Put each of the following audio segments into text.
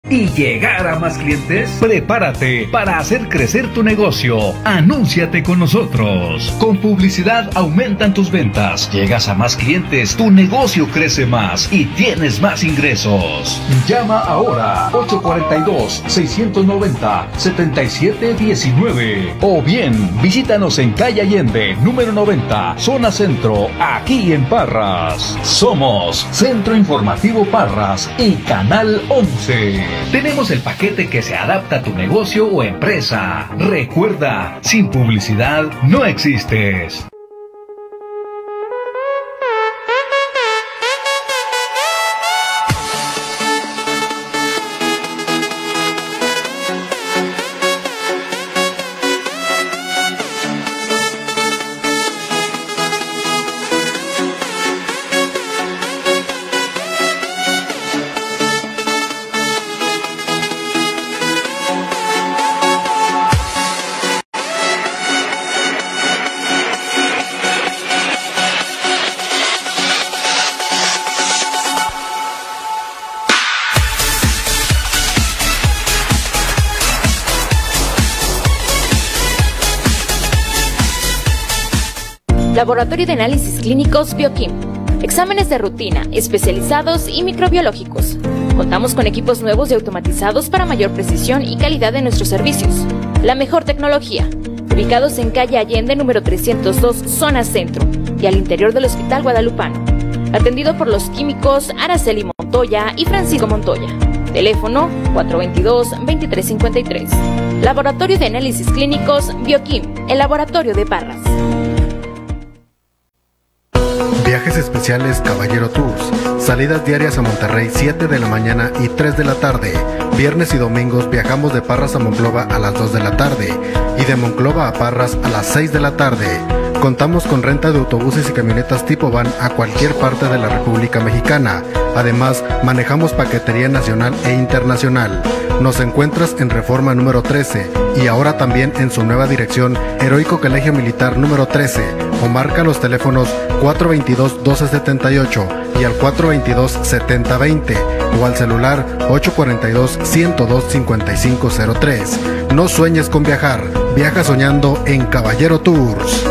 ¿Y llegar a más clientes? Prepárate para hacer crecer tu negocio. Anúnciate con nosotros. Con publicidad aumentan tus ventas, llegas a más clientes, tu negocio crece más y tienes más ingresos. Llama ahora 842-690-7719 o bien visítanos en calle Allende, número 90, zona centro, aquí en Parras. Somos Centro Informativo Parras y Canal 11. Tenemos el paquete que se adapta a tu negocio o empresa. Recuerda, sin publicidad no existes. Laboratorio de Análisis Clínicos Bioquim. Exámenes de rutina, especializados y microbiológicos. Contamos con equipos nuevos y automatizados para mayor precisión y calidad de nuestros servicios. La mejor tecnología. Ubicados en calle Allende, número 302, zona centro, y al interior del Hospital Guadalupano. Atendido por los químicos Araceli Montoya y Francisco Montoya. Teléfono 422-2353. Laboratorio de Análisis Clínicos Bioquim, el laboratorio de Parras. Viajes especiales Caballero Tours. Salidas diarias a Monterrey 7 de la mañana y 3 de la tarde. Viernes y domingos viajamos de Parras a Monclova a las 2 de la tarde y de Monclova a Parras a las 6 de la tarde. Contamos con renta de autobuses y camionetas tipo van a cualquier parte de la República Mexicana. Además, manejamos paquetería nacional e internacional. Nos encuentras en Reforma número 13 y ahora también en su nueva dirección, Heroico Colegio Militar número 13, o marca los teléfonos 422-1278 y al 422-7020 o al celular 842-102-5503. No sueñes con viajar, viaja soñando en Caballero Tours.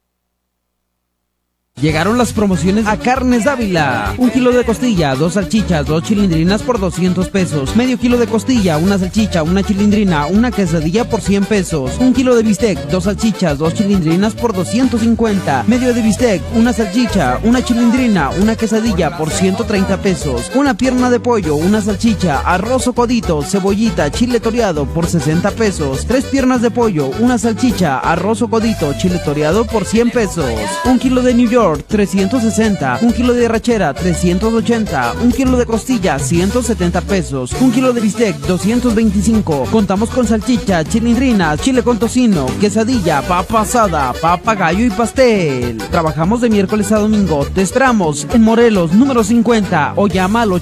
Llegaron las promociones a Carnes Dávila. 1 kilo de costilla, 2 salchichas, 2 chilindrinas por 200 pesos. Medio kilo de costilla, 1 salchicha, 1 chilindrina, 1 quesadilla por 100 pesos. 1 kilo de bistec, 2 salchichas, 2 chilindrinas por 250. Medio de bistec, 1 salchicha, 1 chilindrina, 1 quesadilla por 130 pesos. 1 pierna de pollo, 1 salchicha, arroz o codito, cebollita, chile toreado por 60 pesos. 3 piernas de pollo, 1 salchicha, arroz o codito, chile toreado por 100 pesos. 1 kilo de New York, 360, 1 kilo de arrachera, 380, 1 kilo de costilla, 170 pesos, 1 kilo de bistec, 225. Contamos con salchicha, chilindrina, chile con tocino, quesadilla, papa asada, papa gallo y pastel. Trabajamos de miércoles a domingo. Te esperamos en Morelos, número 50, o llama al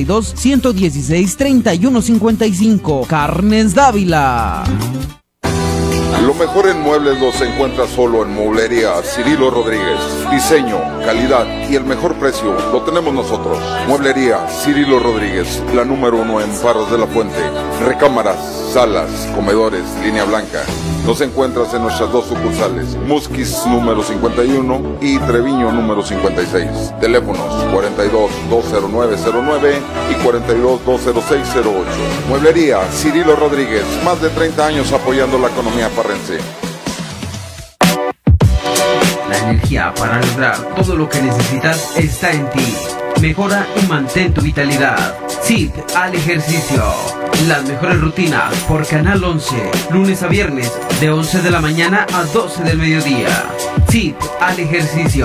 842-116-3155. Carnes Dávila. Lo mejor en muebles los encuentras solo en Mueblería Cirilo Rodríguez. Diseño, calidad y el mejor precio lo tenemos nosotros. Mueblería Cirilo Rodríguez, la número 1 en Parras de la Fuente. Recámaras, salas, comedores, línea blanca. Nos encuentras en nuestras 2 sucursales, Musquis número 51 y Treviño número 56. Teléfonos 42-20909 y 42-20608. Mueblería Cirilo Rodríguez, más de 30 años apoyando la economía parrense. La energía para lograr todo lo que necesitas está en ti. Mejora y mantén tu vitalidad. SIT al ejercicio. Las mejores rutinas por Canal 11, lunes a viernes de 11 de la mañana a 12 del mediodía. SIT al ejercicio.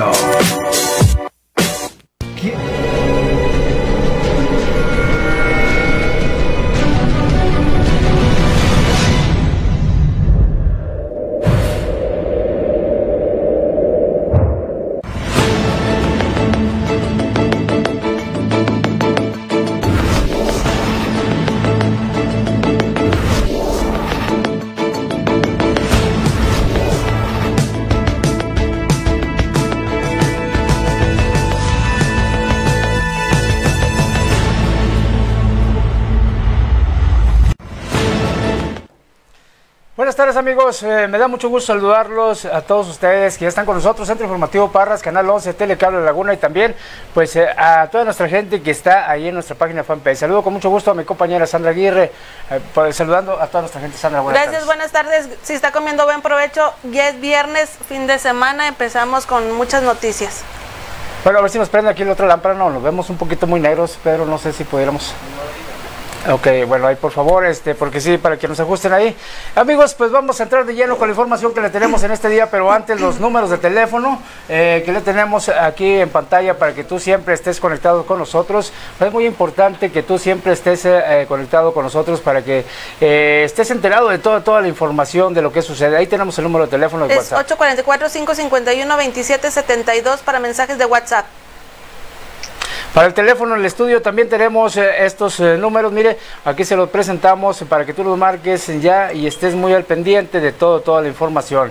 Buenas tardes, amigos, me da mucho gusto saludarlos a todos ustedes que ya están con nosotros, Centro Informativo Parras, Canal 11, Telecable Laguna y también pues a toda nuestra gente que está ahí en nuestra página fanpage. Saludo con mucho gusto a mi compañera Sandra Aguirre, saludando a toda nuestra gente. Sandra, buenas tardes. Gracias, buenas tardes, si está comiendo buen provecho, ya es viernes, fin de semana, empezamos con muchas noticias. Bueno, a ver si nos prende aquí la otra lámpara, no, nos vemos un poquito muy negros, Pedro, no sé si pudiéramos... Ok, bueno, ahí por favor, porque sí, para que nos ajusten ahí. Amigos, pues vamos a entrar de lleno con la información que le tenemos en este día, pero antes los números de teléfono que le tenemos aquí en pantalla para que tú siempre estés conectado con nosotros. Es muy importante que tú siempre estés conectado con nosotros para que estés enterado de toda la información de lo que sucede. Ahí tenemos el número de teléfono de WhatsApp. 844-551-2772 para mensajes de WhatsApp. Para el teléfono en el estudio también tenemos estos números, mire, aquí se los presentamos para que tú los marques ya y estés muy al pendiente de toda la información.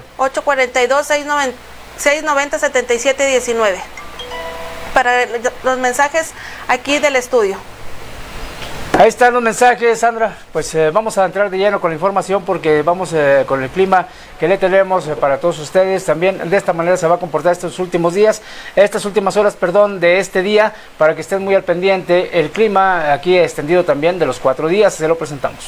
842-690-7719 para los mensajes aquí del estudio. Ahí están los mensajes, Sandra. Pues vamos a entrar de lleno con la información porque vamos con el clima que le tenemos para todos ustedes. También de esta manera se va a comportar estas últimas horas, de este día, para que estén muy al pendiente. El clima aquí extendido también de los 4 días, se lo presentamos.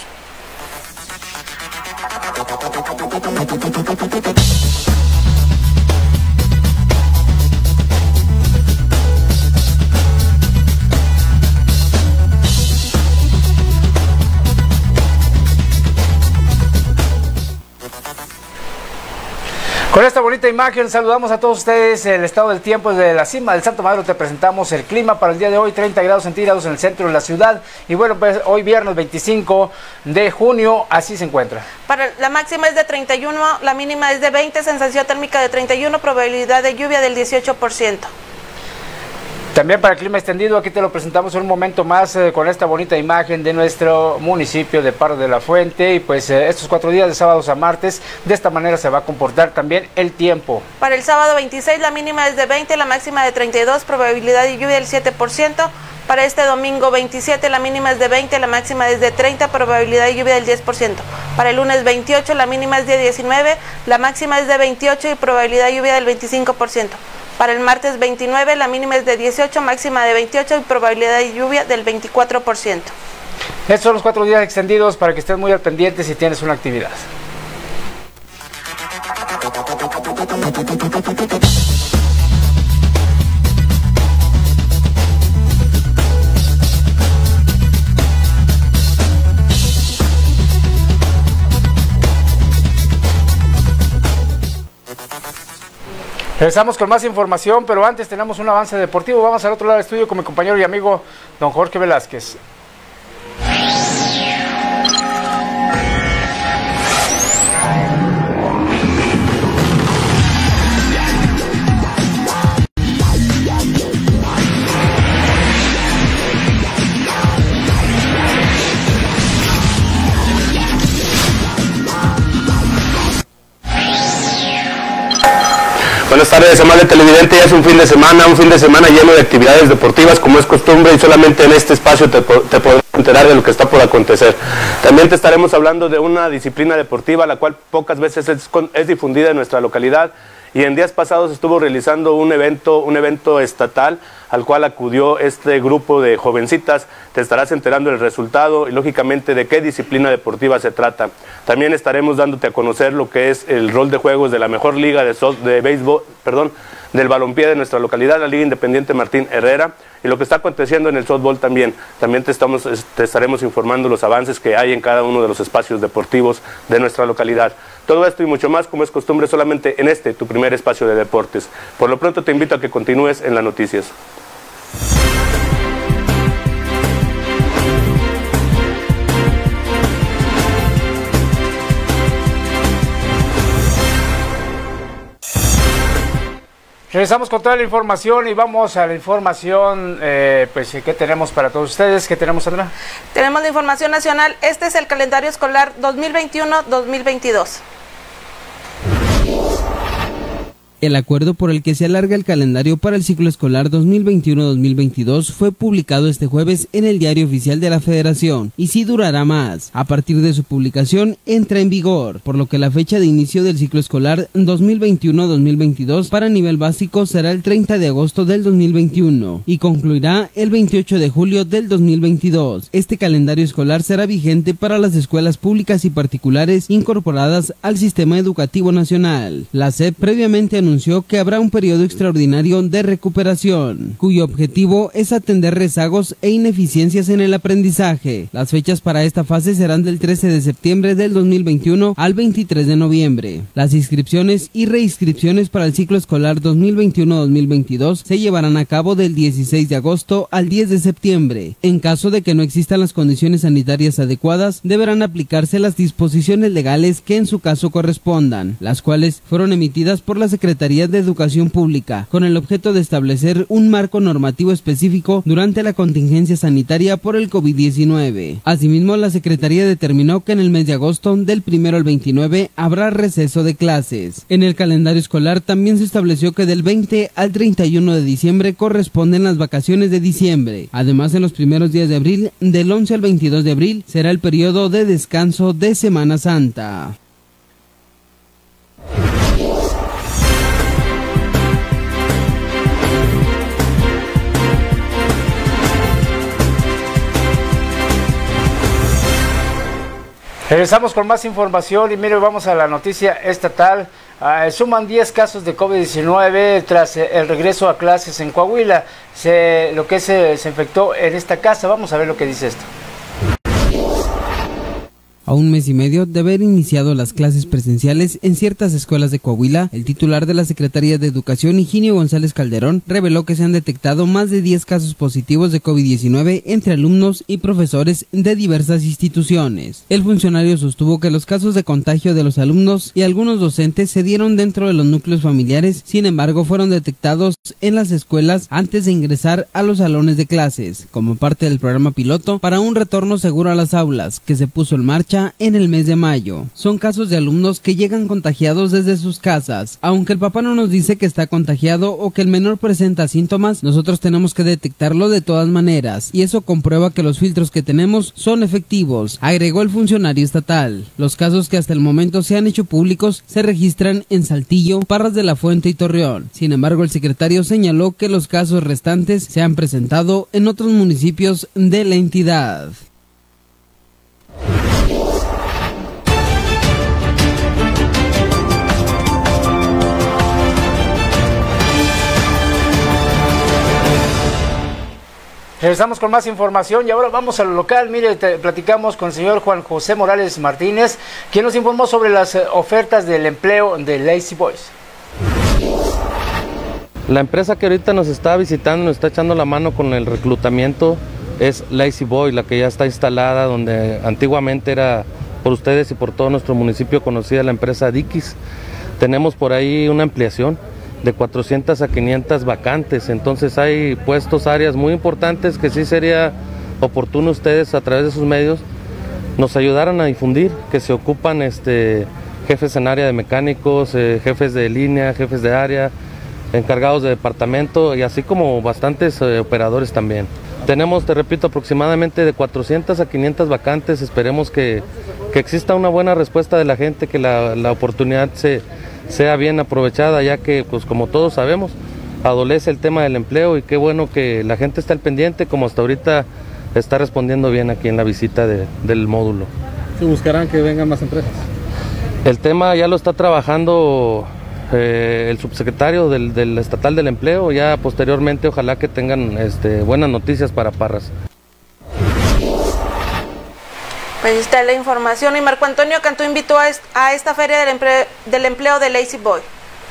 Con esta bonita imagen saludamos a todos ustedes. El estado del tiempo desde la cima del Salto Madero te presentamos el clima para el día de hoy, 30 grados centígrados en el centro de la ciudad. Y bueno, pues hoy viernes 25 de junio, así se encuentra. Para la máxima es de 31, la mínima es de 20, sensación térmica de 31, probabilidad de lluvia del 18%. También para el clima extendido, aquí te lo presentamos en un momento más con esta bonita imagen de nuestro municipio de Parras de la Fuente. Y pues estos 4 días de sábados a martes, de esta manera se va a comportar también el tiempo. Para el sábado 26, la mínima es de 20, la máxima de 32, probabilidad de lluvia del 7%. Para este domingo 27, la mínima es de 20, la máxima es de 30, probabilidad de lluvia del 10%. Para el lunes 28, la mínima es de 19, la máxima es de 28 y probabilidad de lluvia del 25%. Para el martes 29, la mínima es de 18, máxima de 28 y probabilidad de lluvia del 24%. Estos son los 4 días extendidos para que estés muy al pendiente si tienes una actividad. Regresamos con más información, pero antes tenemos un avance deportivo. Vamos al otro lado del estudio con mi compañero y amigo don Jorge Velázquez. Buenas tardes, amable televidente. Ya es un fin de semana lleno de actividades deportivas como es costumbre, y solamente en este espacio te podrás enterar de lo que está por acontecer. También te estaremos hablando de una disciplina deportiva la cual pocas veces es difundida en nuestra localidad, y en días pasados estuvo realizando un evento estatal al cual acudió este grupo de jovencitas. Te estarás enterando del resultado y lógicamente de qué disciplina deportiva se trata. También estaremos dándote a conocer lo que es el rol de juegos de la mejor liga del balompié de nuestra localidad, la Liga Independiente Martín Herrera, y lo que está aconteciendo en el softball también. También te estaremos informando los avances que hay en cada uno de los espacios deportivos de nuestra localidad. Todo esto y mucho más, como es costumbre, solamente en tu primer espacio de deportes. Por lo pronto te invito a que continúes en las noticias. Regresamos con toda la información y vamos a la información que tenemos para todos ustedes. ¿Qué tenemos, Sandra? Tenemos la información nacional. Este es el calendario escolar 2021-2022. El acuerdo por el que se alarga el calendario para el ciclo escolar 2021-2022 fue publicado este jueves en el Diario Oficial de la Federación y sí durará más. A partir de su publicación entra en vigor, por lo que la fecha de inicio del ciclo escolar 2021-2022 para nivel básico será el 30 de agosto del 2021 y concluirá el 28 de julio del 2022. Este calendario escolar será vigente para las escuelas públicas y particulares incorporadas al sistema educativo nacional. La SEP previamente anunció que habrá un periodo extraordinario de recuperación, cuyo objetivo es atender rezagos e ineficiencias en el aprendizaje. Las fechas para esta fase serán del 13 de septiembre del 2021 al 23 de noviembre. Las inscripciones y reinscripciones para el ciclo escolar 2021-2022 se llevarán a cabo del 16 de agosto al 10 de septiembre. En caso de que no existan las condiciones sanitarias adecuadas, deberán aplicarse las disposiciones legales que en su caso correspondan, las cuales fueron emitidas por la Secretaría de Educación Pública, con el objeto de establecer un marco normativo específico durante la contingencia sanitaria por el COVID-19. Asimismo, la Secretaría determinó que en el mes de agosto, del 1 al 29, habrá receso de clases. En el calendario escolar también se estableció que del 20 al 31 de diciembre corresponden las vacaciones de diciembre. Además, en los primeros días de abril, del 11 al 22 de abril, será el periodo de descanso de Semana Santa. Regresamos con más información y mire, vamos a la noticia estatal. Suman 10 casos de COVID-19 tras el regreso a clases en Coahuila. Se infectó en esta casa. Vamos a ver lo que dice esto. A un mes y medio de haber iniciado las clases presenciales en ciertas escuelas de Coahuila, el titular de la Secretaría de Educación, Higinio González Calderón, reveló que se han detectado más de 10 casos positivos de COVID-19 entre alumnos y profesores de diversas instituciones. El funcionario sostuvo que los casos de contagio de los alumnos y algunos docentes se dieron dentro de los núcleos familiares, sin embargo fueron detectados en las escuelas antes de ingresar a los salones de clases, como parte del programa piloto para un retorno seguro a las aulas, que se puso en marcha en el mes de mayo. Son casos de alumnos que llegan contagiados desde sus casas. Aunque el papá no nos dice que está contagiado o que el menor presenta síntomas, nosotros tenemos que detectarlo de todas maneras, y eso comprueba que los filtros que tenemos son efectivos, agregó el funcionario estatal. Los casos que hasta el momento se han hecho públicos se registran en Saltillo, Parras de la Fuente y Torreón. Sin embargo, el secretario señaló que los casos restantes se han presentado en otros municipios de la entidad. Regresamos con más información y ahora vamos a lo local. Mire, platicamos con el señor Juan José Morales Martínez, quien nos informó sobre las ofertas del empleo de Lazy Boys. La empresa que ahorita nos está visitando, nos está echando la mano con el reclutamiento, es Lazy Boy, la que ya está instalada, donde antiguamente era por ustedes y por todo nuestro municipio conocida la empresa Dickies. Tenemos por ahí una ampliación de 400 a 500 vacantes, entonces hay puestos, áreas muy importantes que sí sería oportuno ustedes a través de sus medios nos ayudaran a difundir, que se ocupan jefes en área de mecánicos, jefes de línea, jefes de área, encargados de departamento y así como bastantes operadores también. Tenemos, te repito, aproximadamente de 400 a 500 vacantes, esperemos que exista una buena respuesta de la gente, que la oportunidad sea bien aprovechada, ya que, pues como todos sabemos, adolece el tema del empleo y qué bueno que la gente está al pendiente, como hasta ahorita está respondiendo bien aquí en la visita del módulo. ¿Se buscarán que vengan más empresas? El tema ya lo está trabajando el subsecretario del Estatal del Empleo, ya posteriormente ojalá que tengan buenas noticias para Parras. Pues ahí está la información. Y Marco Antonio Cantú invitó a esta feria del empleo de Lazy Boy.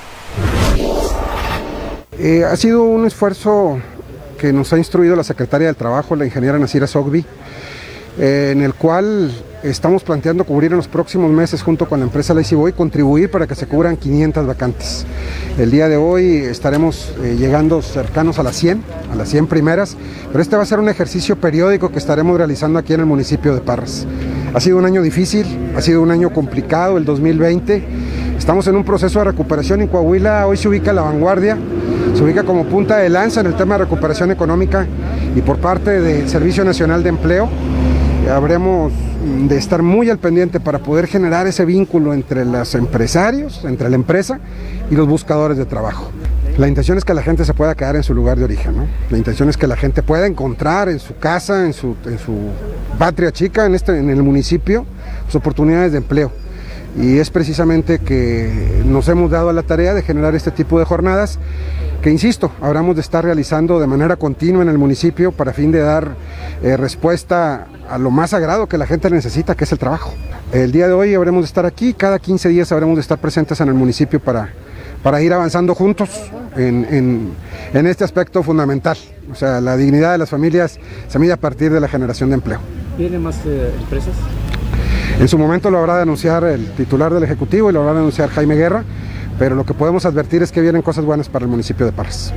Ha sido un esfuerzo que nos ha instruido la secretaria del Trabajo, la ingeniera Nasira Sogbi, en el cual estamos planteando cubrir en los próximos meses junto con la empresa Lazy Boy, contribuir para que se cubran 500 vacantes. El día de hoy estaremos llegando cercanos a las 100 primeras, pero este va a ser un ejercicio periódico que estaremos realizando aquí en el municipio de Parras. Ha sido un año difícil, ha sido un año complicado el 2020, Estamos en un proceso de recuperación en Coahuila. Hoy se ubica la vanguardia, se ubica como punta de lanza en el tema de recuperación económica, y por parte del Servicio Nacional de Empleo habremos de estar muy al pendiente para poder generar ese vínculo entre los empresarios, entre la empresa y los buscadores de trabajo. La intención es que la gente se pueda quedar en su lugar de origen, ¿no? La intención es que la gente pueda encontrar en su casa, en su patria chica, en el municipio, sus oportunidades de empleo. Y es precisamente que nos hemos dado a la tarea de generar este tipo de jornadas que, insisto, habremos de estar realizando de manera continua en el municipio para fin de dar respuesta a lo más sagrado que la gente necesita, que es el trabajo. El día de hoy habremos de estar aquí, cada 15 días habremos de estar presentes en el municipio para ir avanzando juntos en este aspecto fundamental. O sea, la dignidad de las familias se mide a partir de la generación de empleo. ¿Vienen más empresas? En su momento lo habrá de anunciar el titular del Ejecutivo y lo habrá de anunciar Jaime Guerra, pero lo que podemos advertir es que vienen cosas buenas para el municipio de Parras.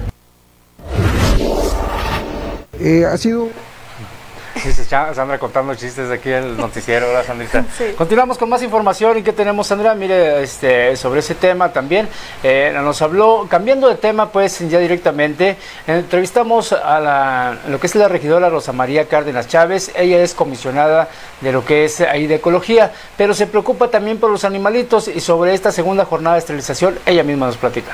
Ha sido... Dice Sandra contando chistes de aquí en el noticiero, ¿verdad, Sandrita? Sí. Continuamos con más información. ¿Y qué tenemos, Sandra? Mire, sobre ese tema también nos habló, cambiando de tema, pues ya directamente, entrevistamos a lo que es la regidora Rosa María Cárdenas Chávez. Ella es comisionada de lo que es ahí de ecología, pero se preocupa también por los animalitos, y sobre esta segunda jornada de esterilización, ella misma nos platica.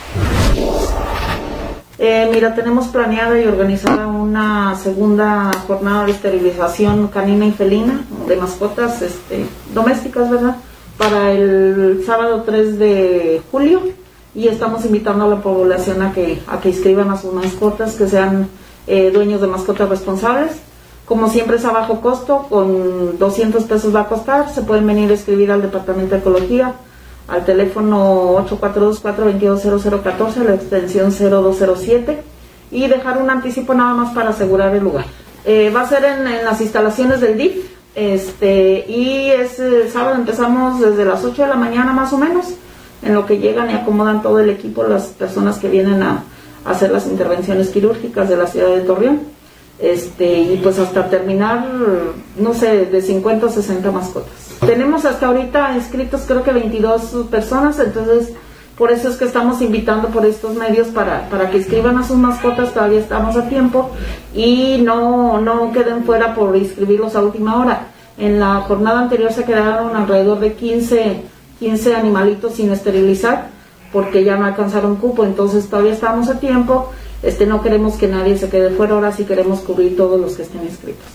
Mira, tenemos planeada y organizada una segunda jornada de esterilización canina y felina de mascotas domésticas, ¿verdad? Para el sábado 3 de julio, y estamos invitando a la población a que inscriban a sus mascotas, que sean dueños de mascotas responsables. Como siempre es a bajo costo, con 200 pesos va a costar. Se pueden venir a escribir al Departamento de Ecología, al teléfono 842-422-0014, la extensión 0207, y dejar un anticipo nada más para asegurar el lugar. Va a ser en las instalaciones del DIF, y ese sábado empezamos desde las 8 de la mañana más o menos, en lo que llegan y acomodan todo el equipo las personas que vienen a hacer las intervenciones quirúrgicas de la ciudad de Torreón, y pues hasta terminar, no sé, de 50 a 60 mascotas. Tenemos hasta ahorita inscritos creo que 22 personas, entonces por eso es que estamos invitando por estos medios para que inscriban a sus mascotas. Todavía estamos a tiempo y no queden fuera por inscribirlos a última hora. En la jornada anterior se quedaron alrededor de 15 animalitos sin esterilizar porque ya no alcanzaron cupo, entonces todavía estamos a tiempo. No queremos que nadie se quede fuera, ahora sí queremos cubrir todos los que estén inscritos.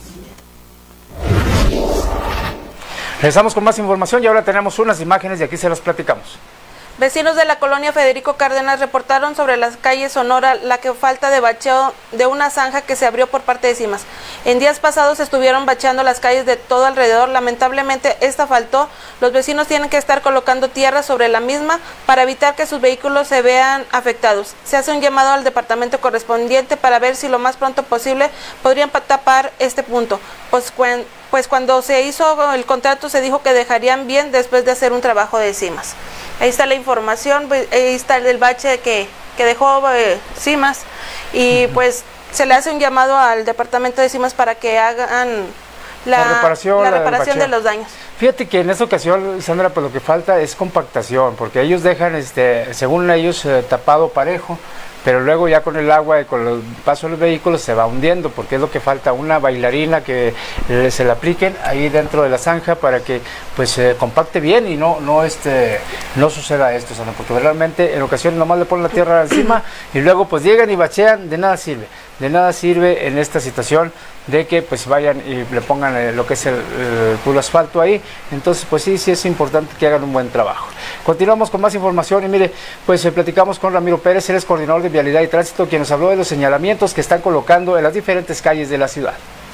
Regresamos con más información y ahora tenemos unas imágenes y aquí se las platicamos. Vecinos de la colonia Federico Cárdenas reportaron sobre las calles Sonora la falta de bacheo de una zanja que se abrió por parte de CIMAS. En días pasados estuvieron bacheando las calles de todo alrededor. Lamentablemente esta faltó. Los vecinos tienen que estar colocando tierra sobre la misma para evitar que sus vehículos se vean afectados. Se hace un llamado al departamento correspondiente para ver si lo más pronto posible podrían tapar este punto. Pues cuando se hizo el contrato se dijo que dejarían bien después de hacer un trabajo de CIMAS. Ahí está la información, ahí está el bache que dejó CIMAS, y pues se le hace un llamado al departamento de CIMAS para que hagan la reparación de los daños. Fíjate que en esta ocasión, Sandra, pues lo que falta es compactación, porque ellos dejan, según ellos, tapado parejo, pero luego ya con el agua y con el paso de los vehículos se va hundiendo, porque es lo que falta, una bailarina que se la apliquen ahí dentro de la zanja para que pues se compacte bien y no suceda esto, Sandra, porque realmente en ocasiones nomás le ponen la tierra encima y luego pues llegan y bachean, de nada sirve en esta situación de que pues vayan y le pongan lo que es el puro asfalto ahí. Entonces pues sí es importante que hagan un buen trabajo. Continuamos con más información y mire, pues platicamos con Ramiro Pérez, él es coordinador de Vialidad y Tránsito, quien nos habló de los señalamientos que están colocando en las diferentes calles de la ciudad.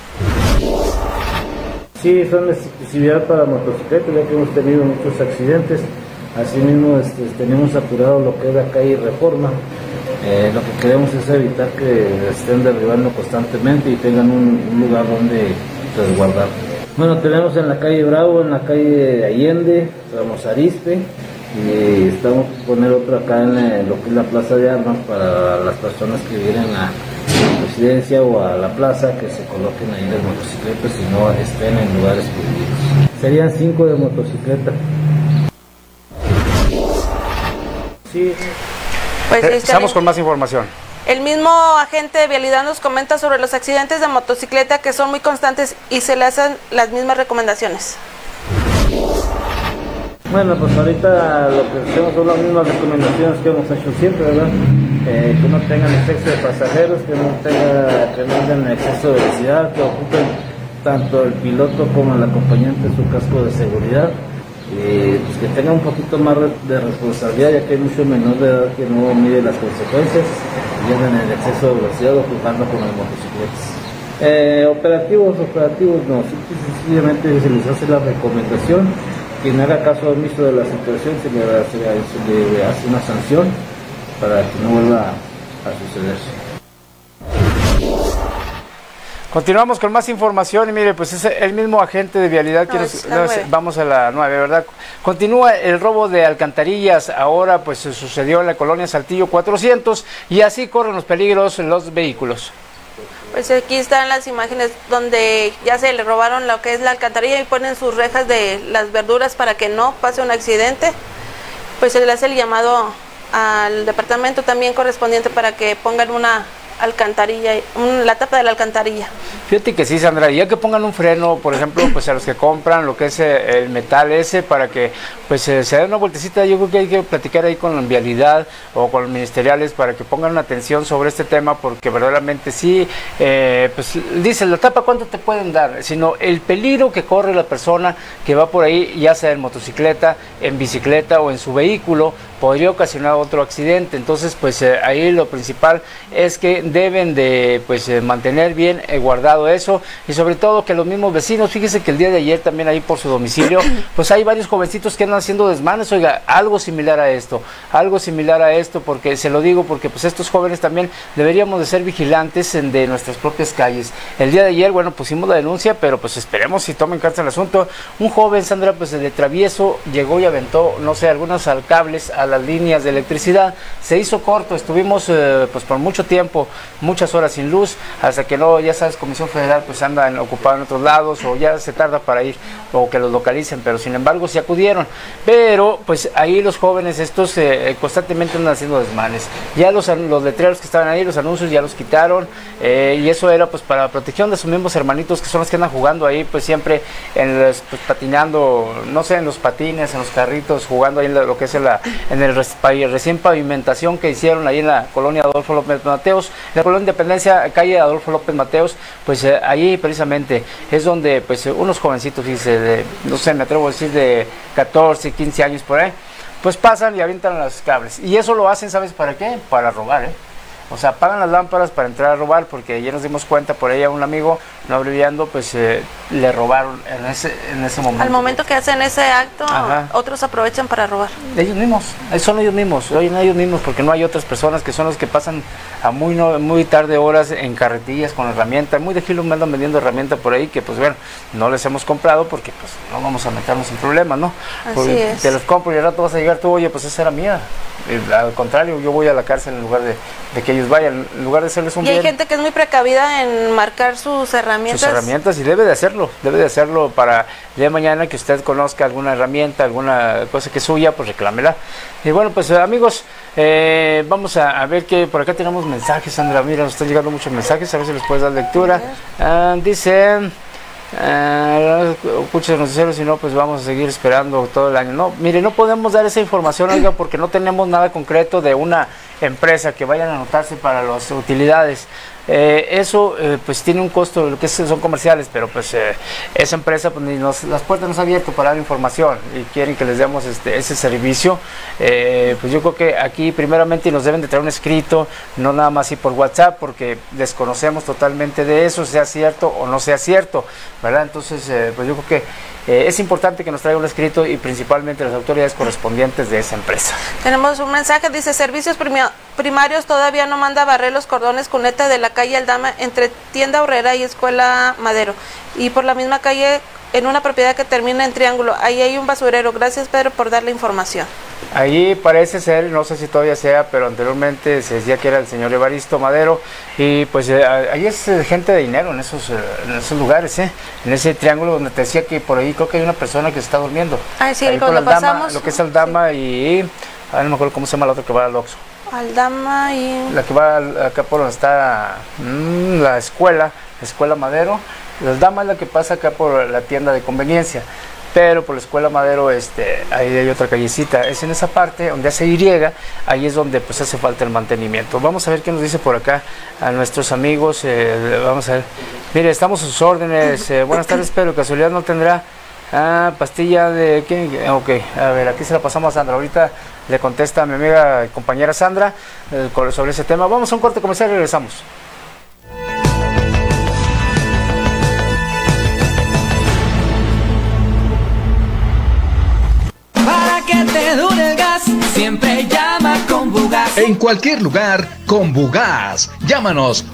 Sí, son accesibilidad para motocicletas, ya que hemos tenido muchos accidentes. Asimismo tenemos saturado lo que es la calle Reforma. Lo que queremos es evitar que estén derribando constantemente y tengan un lugar donde resguardar. Bueno, tenemos en la calle Bravo, en la calle Allende, Ramos Arizpe, y estamos por poner otro acá en lo que es la Plaza de Armas para las personas que vienen a la residencia o a la plaza, que se coloquen ahí las motocicletas y no estén en lugares prohibidos. Serían 5 de motocicleta. Sí. Pues estamos con más información. El mismo agente de vialidad nos comenta sobre los accidentes de motocicleta que son muy constantes y se le hacen las mismas recomendaciones. Bueno, pues ahorita lo que hacemos son las mismas recomendaciones que hemos hecho siempre, ¿verdad? Que no tengan exceso de pasajeros, que no anden en exceso de velocidad, que ocupen tanto el piloto como el acompañante su casco de seguridad, pues que tengan un poquito más de responsabilidad, ya que hay mucho menor de edad que no mide las consecuencias y andan en exceso de velocidad o jugando con las motocicletas. Operativos no, sencillamente se les hace la recomendación. Quien haga caso omiso de la situación se le hace una sanción para que no vuelva a suceder. Continuamos con más información y mire, pues es el mismo agente de vialidad que vamos a la 9, ¿verdad? Continúa el robo de alcantarillas, ahora pues sucedió en la colonia Saltillo 400 y así corren los peligros los vehículos. Pues aquí están las imágenes donde ya se le robaron lo que es la alcantarilla y ponen sus rejas de las verduras para que no pase un accidente. Pues se le hace el llamado al departamento también correspondiente para que pongan una alcantarilla, la tapa de la alcantarilla. Fíjate que sí, Sandra, y ya que pongan un freno, por ejemplo, pues a los que compran lo que es el metal ese, para que pues se den una vueltecita. Yo creo que hay que platicar ahí con la vialidad o con los ministeriales para que pongan una atención sobre este tema, porque verdaderamente sí, pues dice, la tapa cuánto te pueden dar, sino el peligro que corre la persona que va por ahí, ya sea en motocicleta, en bicicleta o en su vehículo, podría ocasionar otro accidente. Entonces pues ahí lo principal es que deben de pues mantener bien guardado eso, y sobre todo que los mismos vecinos, fíjese que el día de ayer también ahí por su domicilio pues hay varios jovencitos que andan haciendo desmanes. Oiga, algo similar a esto, porque se lo digo porque pues estos jóvenes también deberíamos de ser vigilantes de nuestras propias calles. El día de ayer, bueno, pusimos la denuncia, pero pues esperemos si tomen cartas el asunto. Un joven, Sandra, pues de travieso llegó y aventó, no sé, algunos cables a las líneas de electricidad. Se hizo corto, estuvimos pues por mucho tiempo, muchas horas sin luz, hasta que no, ya sabes, Comisión Federal pues anda ocupada en otros lados, o ya se tarda para ir, o que los localicen, pero sin embargo sí acudieron. Pero pues ahí los jóvenes estos constantemente andan haciendo desmanes. Ya los letreros que estaban ahí, los anuncios ya los quitaron, y eso era pues para protección de sus mismos hermanitos, que son los que andan jugando ahí pues siempre pues, patinando, no sé, en los patines, en los carritos, jugando ahí en lo que es en el recién pavimentación que hicieron ahí en la colonia Adolfo López Mateos, en la colonia Independencia, calle Adolfo López Mateos. Pues ahí precisamente es donde pues unos jovencitos, dice, no sé, me atrevo a decir de 14, 15 años por ahí, pues pasan y avientan los cables. Y eso lo hacen, ¿sabes para qué? Para robar, O sea, apagan las lámparas para entrar a robar, porque ayer nos dimos cuenta por ahí a un amigo, no abreviando, pues le robaron en ese momento. Al momento que hacen ese acto, otros aprovechan para robar. Ellos mismos, son ellos mismos, porque no hay otras personas que son los que pasan a muy tarde horas en carretillas con herramientas. Muy de filo me andan vendiendo herramientas por ahí que pues bueno, no les hemos comprado porque pues no vamos a meternos en problemas, ¿no? Así es. Te los compro y al rato vas a llegar tú, oye, pues esa era mía. Al contrario, yo voy a la cárcel en lugar de que ellos vayan, en lugar de hacerles un bien. Y hay gente que es muy precavida en marcar sus herramientas. Y debe de hacerlo para el día de mañana que usted conozca alguna herramienta, alguna cosa que es suya, pues reclámela. Y bueno, pues amigos, vamos a ver que por acá tenemos mensajes, Sandra. Mira, nos están llegando muchos mensajes, a ver si les puedes dar lectura. Dice... escucha los noticieros, si no pues vamos a seguir esperando todo el año. No, mire, no podemos dar esa información, oiga, porque no tenemos nada concreto de una empresa que vayan a anotarse para las utilidades. Eso pues tiene un costo, lo que son comerciales, pero pues esa empresa pues ni las puertas nos ha abierto para dar información y quieren que les demos ese servicio. Pues yo creo que aquí primeramente nos deben de traer un escrito, no nada más así por WhatsApp, porque desconocemos totalmente de eso, sea cierto o no sea cierto, ¿verdad? Entonces pues yo creo que es importante que nos traiga un escrito y principalmente las autoridades correspondientes de esa empresa. Tenemos un mensaje, dice: servicios primarios todavía no manda barrer los cordones cuneta de la calle Aldama entre Tienda Horrera y Escuela Madero, y por la misma calle en una propiedad que termina en Triángulo. Ahí hay un basurero. Gracias, Pedro, por dar la información. Allí parece ser, no sé si todavía sea, pero anteriormente se decía que era el señor Evaristo Madero, y pues ahí es gente de dinero en esos lugares, en ese triángulo donde te decía que por ahí creo que hay una persona que está durmiendo. Ah, sí, ahí cuando pasamos. Lo que es Aldama, sí. Y no me acuerdo cómo se llama la otra que va al Oxxo. Aldama y... La que va acá por donde está la escuela Madero. La Aldama es la que pasa acá por la tienda de conveniencia. Pero por la escuela Madero, ahí hay otra callecita. Es en esa parte donde hace Y, ahí es donde pues hace falta el mantenimiento. Vamos a ver qué nos dice por acá a nuestros amigos. Vamos a ver. Mire, estamos a sus órdenes. Buenas tardes, pero casualidad no tendrá pastilla de... ¿qué? Ok, a ver, aquí se la pasamos a Sandra. Ahorita le contesta a mi amiga y compañera Sandra sobre ese tema. Vamos a un corte comercial y regresamos. Que te dure el gas, siempre llama Combugas. En cualquier lugar, Combugas. Llámanos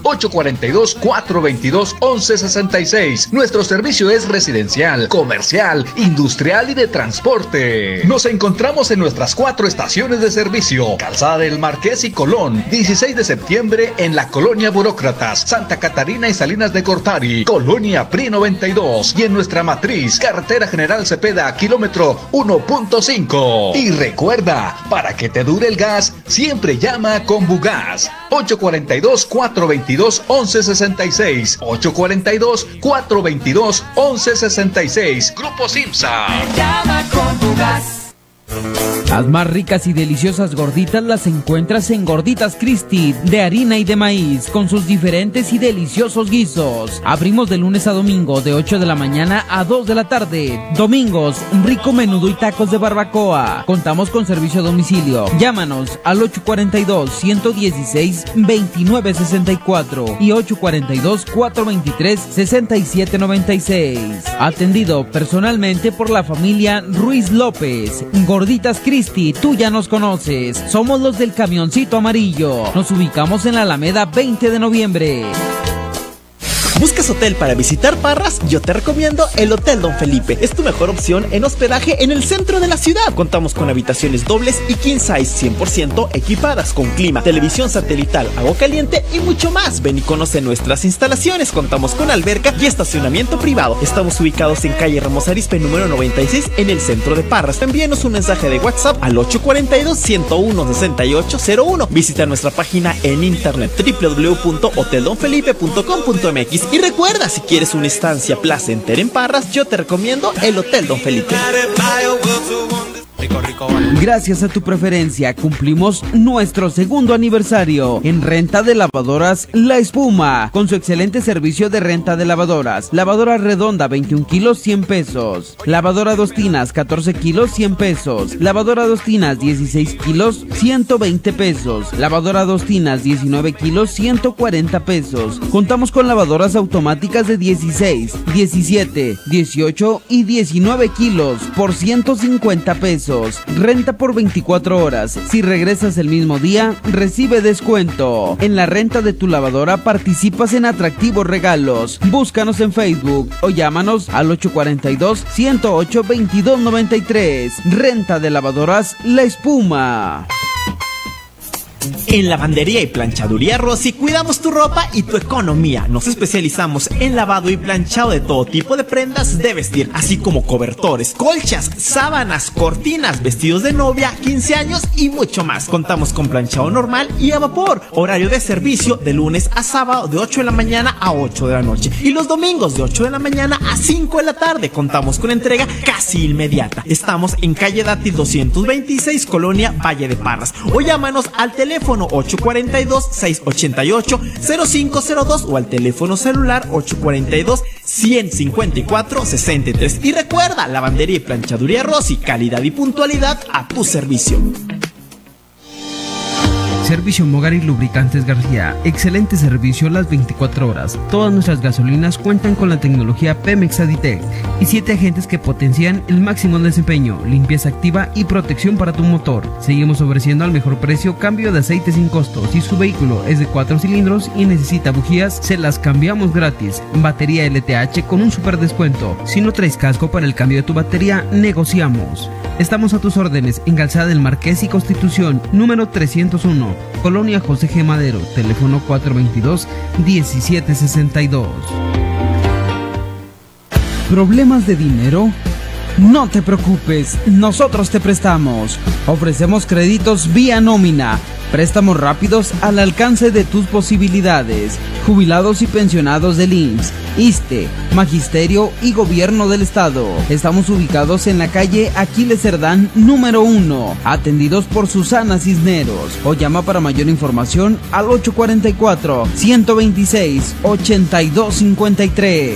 842-422-1166. Nuestro servicio es residencial, comercial, industrial y de transporte. Nos encontramos en nuestras 4 estaciones de servicio: Calzada del Marqués y Colón, 16 de septiembre en la Colonia Burócratas, Santa Catarina y Salinas de Gortari, Colonia PRI 92, y en nuestra matriz, Carretera General Cepeda, kilómetro 1.5. Y recuerda, para que te dure el gas, siempre llama a Combugas. 842-422-1166. 842-422-1166. Grupo Simsa. Llama Combugas. Las más ricas y deliciosas gorditas las encuentras en Gorditas Christie, de harina y de maíz, con sus diferentes y deliciosos guisos. Abrimos de lunes a domingo de 8 de la mañana a 2 de la tarde. Domingos, rico menudo y tacos de barbacoa. Contamos con servicio a domicilio. Llámanos al 842-116-2964 y 842-423-6796. Atendido personalmente por la familia Ruiz López. Gorditas Christie, tú ya nos conoces. Somos los del camioncito amarillo. Nos ubicamos en la Alameda 20 de noviembre. ¿Buscas hotel para visitar Parras? Yo te recomiendo el Hotel Don Felipe. Es tu mejor opción en hospedaje en el centro de la ciudad. Contamos con habitaciones dobles y king size 100% equipadas con clima, televisión satelital, agua caliente y mucho más. Ven y conoce nuestras instalaciones. Contamos con alberca y estacionamiento privado. Estamos ubicados en calle Ramos Arizpe número 96 en el centro de Parras. Envíenos un mensaje de WhatsApp al 842-101-6801. Visita nuestra página en internet www.hoteldonfelipe.com.mx. Y recuerda, si quieres una estancia placentera en Parras, yo te recomiendo el Hotel Don Felipe. Gracias a tu preferencia cumplimos nuestro segundo aniversario en renta de lavadoras La Espuma, con su excelente servicio de renta de lavadoras. Lavadora redonda 21 kilos 100 pesos, lavadora 2 tinas 14 kilos 100 pesos, lavadora 2 tinas 16 kilos 120 pesos, lavadora 2 tinas 19 kilos 140 pesos. Contamos con lavadoras automáticas de 16, 17, 18 y 19 kilos por 150 pesos. Renta por 24 horas. Si regresas el mismo día, recibe descuento. En la renta de tu lavadora participas en atractivos regalos. Búscanos en Facebook o llámanos al 842-108-2293. Renta de lavadoras La Espuma. En Lavandería y Planchaduría Rossi cuidamos tu ropa y tu economía. Nos especializamos en lavado y planchado de todo tipo de prendas de vestir, así como cobertores, colchas, sábanas, cortinas, vestidos de novia, 15 años y mucho más. Contamos con planchado normal y a vapor. Horario de servicio de lunes a sábado de 8 de la mañana a 8 de la noche y los domingos de 8 de la mañana a 5 de la tarde. Contamos con entrega casi inmediata. Estamos en calle Dátil 226, Colonia Valle de Parras, o llámanos al teléfono 842-688-0502 o al teléfono celular 842-154-63. Y recuerda, Lavandería y Planchaduría Rossi, calidad y puntualidad a tu servicio. Servicio Mogar y Lubricantes García. Excelente servicio las 24 horas. Todas nuestras gasolinas cuentan con la tecnología Pemex Aditec y 7 agentes que potencian el máximo desempeño, limpieza activa y protección para tu motor. Seguimos ofreciendo al mejor precio cambio de aceite sin costo. Si su vehículo es de 4 cilindros y necesita bujías, se las cambiamos gratis. Batería LTH con un super descuento. Si no traes casco para el cambio de tu batería, negociamos. Estamos a tus órdenes en Calzada del Marqués y Constitución, número 301, Colonia José G. Madero, teléfono 422-1762. ¿Problemas de dinero? No te preocupes, nosotros te prestamos. Ofrecemos créditos vía nómina, préstamos rápidos al alcance de tus posibilidades. Jubilados y pensionados del IMSS, ISSSTE, Magisterio y Gobierno del Estado. Estamos ubicados en la calle Aquiles Cerdán número 1, atendidos por Susana Cisneros. O llama para mayor información al 844-126-8253.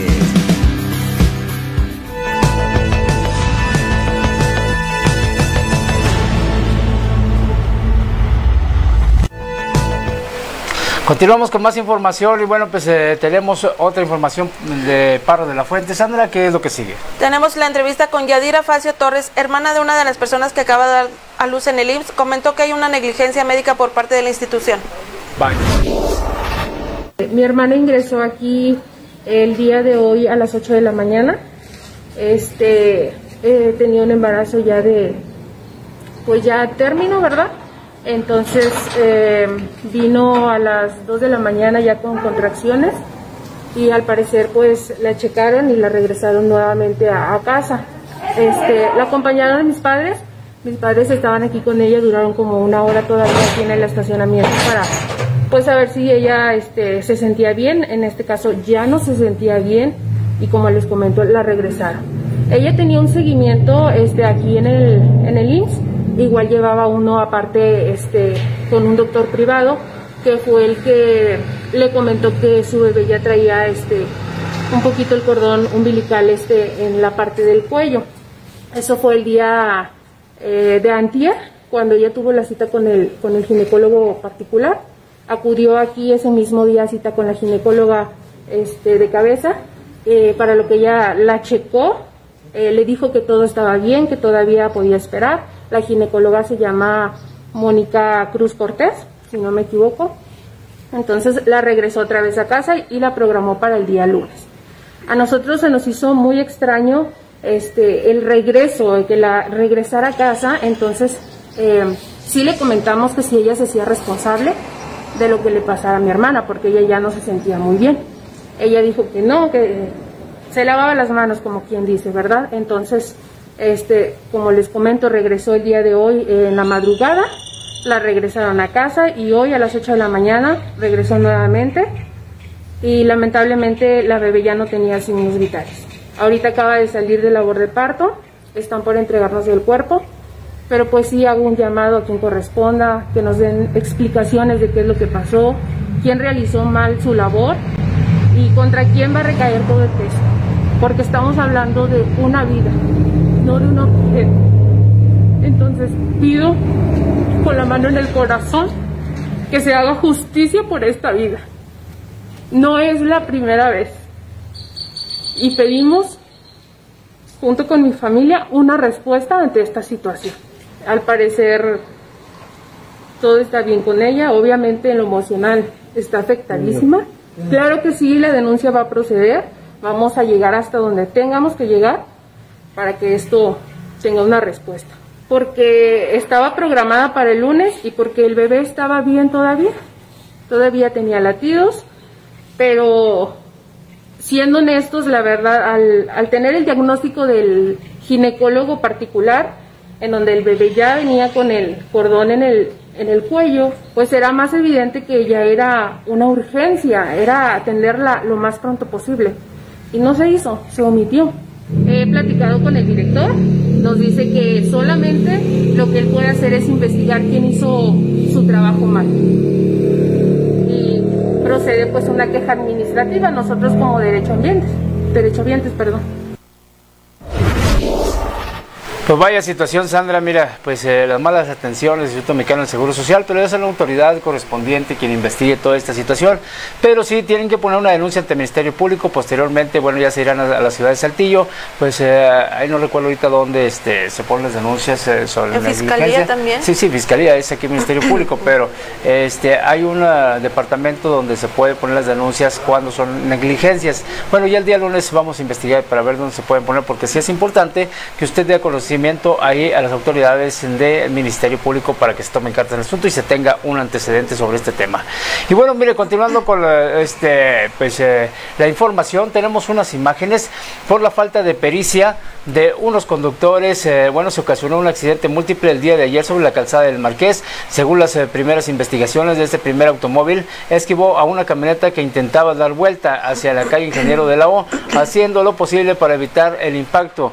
Continuamos con más información y bueno, pues tenemos otra información de Parras de la Fuente. Sandra, ¿qué es lo que sigue? Tenemos la entrevista con Yadira Facio Torres, hermana de una de las personas que acaba de dar a luz en el IMSS. Comentó que hay una negligencia médica por parte de la institución. Bye. Mi hermana ingresó aquí el día de hoy a las 8 de la mañana. Tenía un embarazo ya pues ya término, ¿verdad? Entonces vino a las 2 de la mañana ya con contracciones y al parecer pues la checaron y la regresaron nuevamente a casa. La acompañaron de mis padres estaban aquí con ella, duraron como una hora todavía aquí en el estacionamiento para pues a ver si ella se sentía bien. En este caso ya no se sentía bien y como les comento la regresaron. Ella tenía un seguimiento aquí en el IMSS. Igual llevaba uno aparte con un doctor privado que fue el que le comentó que su bebé ya traía un poquito el cordón umbilical en la parte del cuello. Eso fue el día de antier, cuando ella tuvo la cita con el ginecólogo particular. Acudió aquí ese mismo día a cita con la ginecóloga de cabeza, para lo que ella la checó, le dijo que todo estaba bien, que todavía podía esperar. La ginecóloga se llama Mónica Cruz Cortés, si no me equivoco. Entonces la regresó otra vez a casa y la programó para el día lunes. A nosotros se nos hizo muy extraño el regreso, que la regresara a casa. Entonces sí le comentamos que si ella se hacía responsable de lo que le pasara a mi hermana, porque ella ya no se sentía muy bien. Ella dijo que no, que se lavaba las manos, como quien dice, ¿verdad? Entonces como les comento, regresó el día de hoy en la madrugada, la regresaron a casa y hoy a las 8 de la mañana regresó nuevamente y lamentablemente la bebé ya no tenía signos vitales. Ahorita acaba de salir de labor de parto, están por entregarnos el cuerpo, pero pues sí hago un llamado a quien corresponda, que nos den explicaciones de qué es lo que pasó, quién realizó mal su labor y contra quién va a recaer todo el peso, porque estamos hablando de una vida, no de un objeto. Entonces pido con la mano en el corazón que se haga justicia por esta vida. No es la primera vez y pedimos junto con mi familia una respuesta ante esta situación. Al parecer todo está bien con ella, obviamente en lo emocional está afectadísima. Claro que sí, la denuncia va a proceder, vamos a llegar hasta donde tengamos que llegar para que esto tenga una respuesta. Porque estaba programada para el lunes y porque el bebé estaba bien todavía tenía latidos, pero siendo honestos, la verdad, al tener el diagnóstico del ginecólogo particular, en donde el bebé ya venía con el cordón en el cuello, pues era más evidente que ya era una urgencia, era atenderla lo más pronto posible. Y no se hizo, se omitió. He platicado con el director, nos dice que solamente lo que él puede hacer es investigar quién hizo su trabajo mal. Y procede pues una queja administrativa, nosotros como derechohabientes. Pues vaya situación, Sandra, mira, pues las malas atenciones del Instituto Mexicano del Seguro Social, pero es la autoridad correspondiente quien investigue toda esta situación, pero sí tienen que poner una denuncia ante el Ministerio Público. Posteriormente, bueno, ya se irán a la ciudad de Saltillo, pues ahí no recuerdo ahorita dónde se ponen las denuncias sobre la negligencia. ¿En Fiscalía también? Sí, Fiscalía, es aquí el Ministerio Público, pero hay un departamento donde se puede poner las denuncias cuando son negligencias. Bueno, ya el día lunes vamos a investigar para ver dónde se pueden poner, porque sí es importante que usted dé a conocer conocimiento ahí a las autoridades del Ministerio Público para que se tomen cartas en el asunto y se tenga un antecedente sobre este tema. Y bueno, mire, continuando con la información, tenemos unas imágenes por la falta de pericia de unos conductores. Se ocasionó un accidente múltiple el día de ayer sobre la calzada del Marqués. Según las primeras investigaciones, de este primer automóvil esquivó a una camioneta que intentaba dar vuelta hacia la calle Ingeniero de la O, haciendo lo posible para evitar el impacto.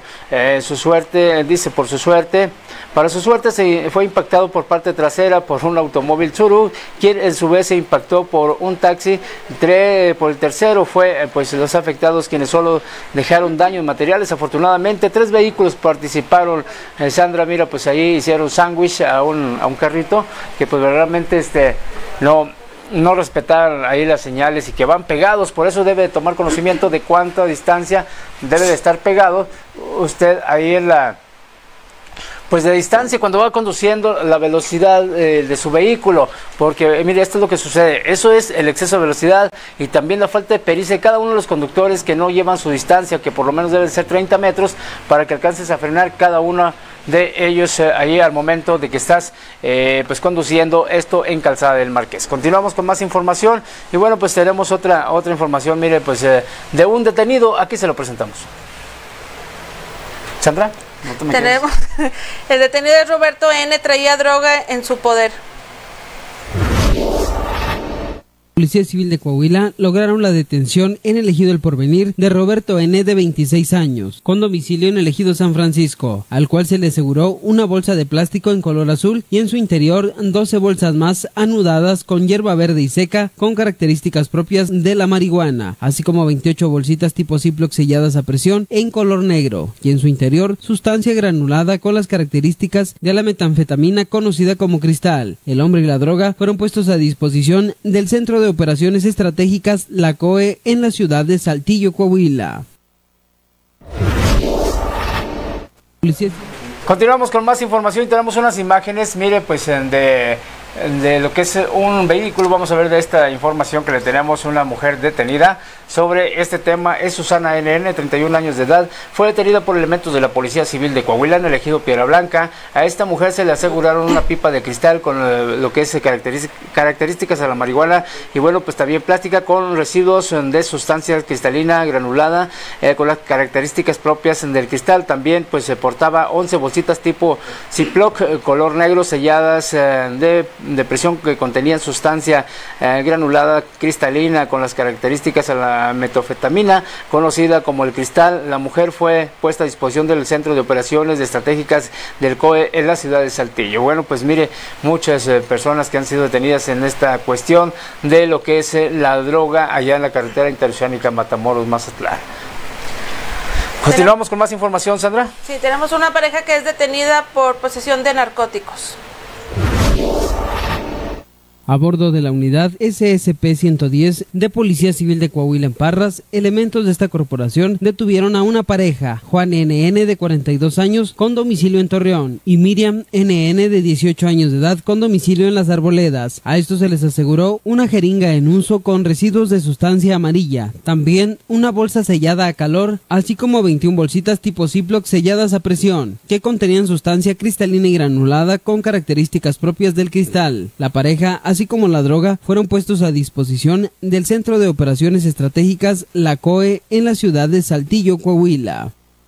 Para su suerte se fue impactado por parte trasera por un automóvil Tsuru, quien en su vez se impactó por un taxi. Por el tercero fue los afectados, quienes solo dejaron daños materiales. Afortunadamente 3 vehículos participaron. Sandra, mira, pues ahí hicieron sándwich a un carrito que pues verdaderamente no respetar ahí las señales y que van pegados. Por eso debe tomar conocimiento de cuánta distancia debe de estar pegado usted ahí en la de distancia cuando va conduciendo, la velocidad de su vehículo, porque mire, esto es lo que sucede. Eso es el exceso de velocidad y también la falta de pericia de cada uno de los conductores que no llevan su distancia, que por lo menos deben ser 30 metros para que alcances a frenar cada uno de ellos ahí al momento de que estás conduciendo esto en Calzada del Marqués. Continuamos con más información y bueno, pues tenemos otra información, mire, de un detenido. Aquí se lo presentamos. Sandra, no te me tenemos el detenido es Roberto N., traía droga en su poder. Policía Civil de Coahuila lograron la detención en el Ejido El Porvenir de Roberto N., de 26 años, con domicilio en el Ejido San Francisco, al cual se le aseguró una bolsa de plástico en color azul y en su interior 12 bolsas más anudadas con hierba verde y seca con características propias de la marihuana, así como 28 bolsitas tipo Ziploc selladas a presión en color negro y en su interior sustancia granulada con las características de la metanfetamina conocida como cristal. El hombre y la droga fueron puestos a disposición del Centro de Operaciones Estratégicas, la COE, en la ciudad de Saltillo, Coahuila. Continuamos con más información y tenemos unas imágenes, mire, pues de lo que es un vehículo. Vamos a ver de esta información que le tenemos. Una mujer detenida sobre este tema es Susana NN, 31 años de edad, fue detenida por elementos de la Policía Civil de Coahuila en el Ejido Piedra Blanca. A esta mujer se le aseguraron una pipa de cristal con lo que es características a la marihuana y bueno, pues también plástica con residuos de sustancia cristalina granulada con las características propias del cristal. También pues se portaba 11 bolsitas tipo Ziploc color negro selladas de presión que contenían sustancia granulada cristalina con las características a la metanfetamina conocida como el cristal. La mujer fue puesta a disposición del Centro de Operaciones Estratégicas del COE en la ciudad de Saltillo. Bueno, pues mire, muchas personas que han sido detenidas en esta cuestión de lo que es la droga allá en la carretera interoceánica Matamoros, Mazatlán. Continuamos con más información, Sandra. Sí, tenemos una pareja que es detenida por posesión de narcóticos. A bordo de la unidad SSP-110 de Policía Civil de Coahuila en Parras, elementos de esta corporación detuvieron a una pareja, Juan NN de 42 años con domicilio en Torreón y Miriam NN de 18 años de edad con domicilio en Las Arboledas. A estos se les aseguró una jeringa en uso con residuos de sustancia amarilla, también una bolsa sellada a calor, así como 21 bolsitas tipo Ziploc selladas a presión, que contenían sustancia cristalina y granulada con características propias del cristal. La pareja, así como la droga, fueron puestos a disposición del Centro de Operaciones Estratégicas, la COE, en la ciudad de Saltillo, Coahuila.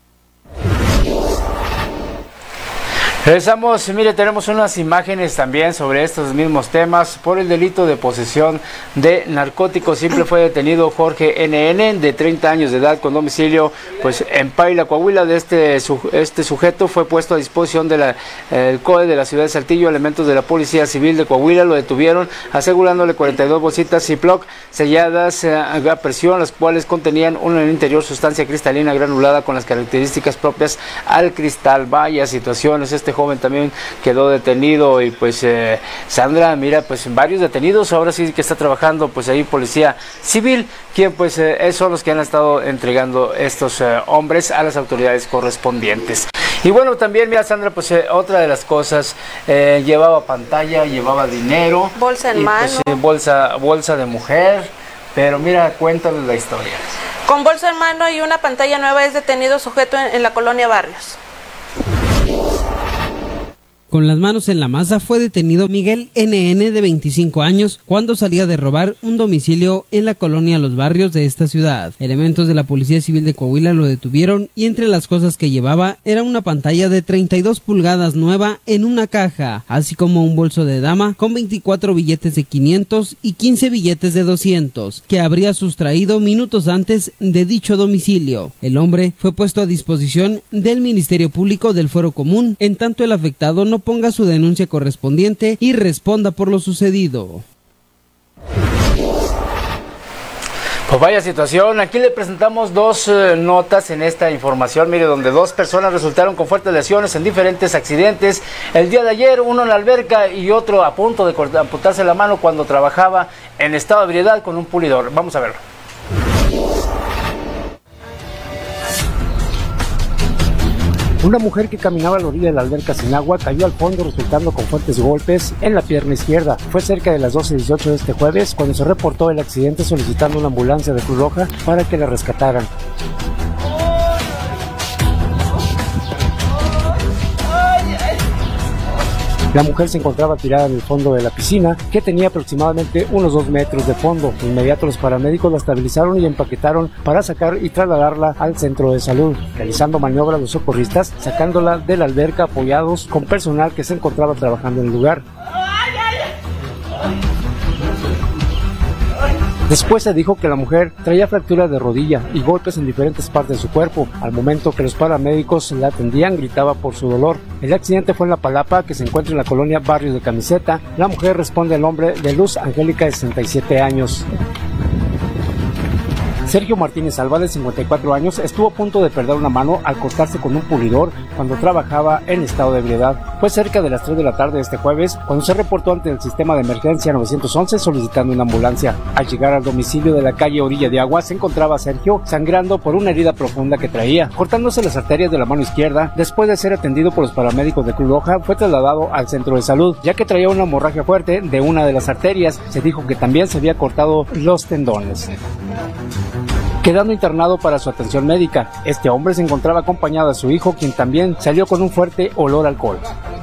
Regresamos, mire, tenemos unas imágenes también sobre estos mismos temas. Por el delito de posesión de narcóticos siempre fue detenido Jorge NN, de 30 años de edad, con domicilio pues en Paila, Coahuila. De este sujeto fue puesto a disposición de el COE de la ciudad de Saltillo. Elementos de la Policía Civil de Coahuila lo detuvieron, asegurándole 42 bolsitas Ziploc selladas a presión, las cuales contenían en el interior sustancia cristalina granulada con las características propias al cristal. Vaya situaciones. Este joven también quedó detenido y pues Sandra, mira, pues varios detenidos. Ahora sí que está trabajando pues ahí Policía Civil, quien pues son los que han estado entregando estos hombres a las autoridades correspondientes. Y bueno, también mira, Sandra, pues otra de las cosas, llevaba pantalla, llevaba dinero, bolsa en mano, pues, bolsa de mujer, pero mira, cuéntales la historia. Con bolsa en mano y una pantalla nueva es detenido sujeto en la colonia Barrios. Con las manos en la masa fue detenido Miguel NN de 25 años cuando salía de robar un domicilio en la colonia Los Barrios de esta ciudad. Elementos de la Policía Civil de Coahuila lo detuvieron y entre las cosas que llevaba era una pantalla de 32 pulgadas nueva en una caja, así como un bolso de dama con 24 billetes de 500 y 15 billetes de 200 que habría sustraído minutos antes de dicho domicilio. El hombre fue puesto a disposición del Ministerio Público del Fuero Común, en tanto el afectado no ponga su denuncia correspondiente y responda por lo sucedido. Pues vaya situación, aquí le presentamos dos notas en esta información, mire, donde dos personas resultaron con fuertes lesiones en diferentes accidentes el día de ayer, uno en la alberca y otro a punto de amputarse la mano cuando trabajaba en estado de ebriedad con un pulidor. Vamos a verlo. Una mujer que caminaba a la orilla de la alberca sin agua cayó al fondo resultando con fuertes golpes en la pierna izquierda. Fue cerca de las 12:18 de este jueves cuando se reportó el accidente solicitando una ambulancia de Cruz Roja para que la rescataran. La mujer se encontraba tirada en el fondo de la piscina, que tenía aproximadamente unos 2 metros de fondo. De inmediato los paramédicos la estabilizaron y empaquetaron para sacar y trasladarla al centro de salud. Realizando maniobras los socorristas, sacándola de la alberca apoyados con personal que se encontraba trabajando en el lugar. Después se dijo que la mujer traía fractura de rodilla y golpes en diferentes partes de su cuerpo. Al momento que los paramédicos la atendían, gritaba por su dolor. El accidente fue en La Palapa, que se encuentra en la colonia Barrios de Camiseta. La mujer responde al nombre de Luz Angélica, de 67 años. Sergio Martínez Alba, de 54 años, estuvo a punto de perder una mano al cortarse con un pulidor cuando trabajaba en estado de ebriedad. Fue cerca de las 3 de la tarde de este jueves cuando se reportó ante el sistema de emergencia 911 solicitando una ambulancia. Al llegar al domicilio de la calle Orilla de Agua se encontraba Sergio sangrando por una herida profunda que traía, cortándose las arterias de la mano izquierda. Después de ser atendido por los paramédicos de Cruz Roja, fue trasladado al centro de salud, ya que traía una hemorragia fuerte de una de las arterias. Se dijo que también se había cortado los tendones, quedando internado para su atención médica. Este hombre se encontraba acompañado de su hijo, quien también salió con un fuerte olor a alcohol.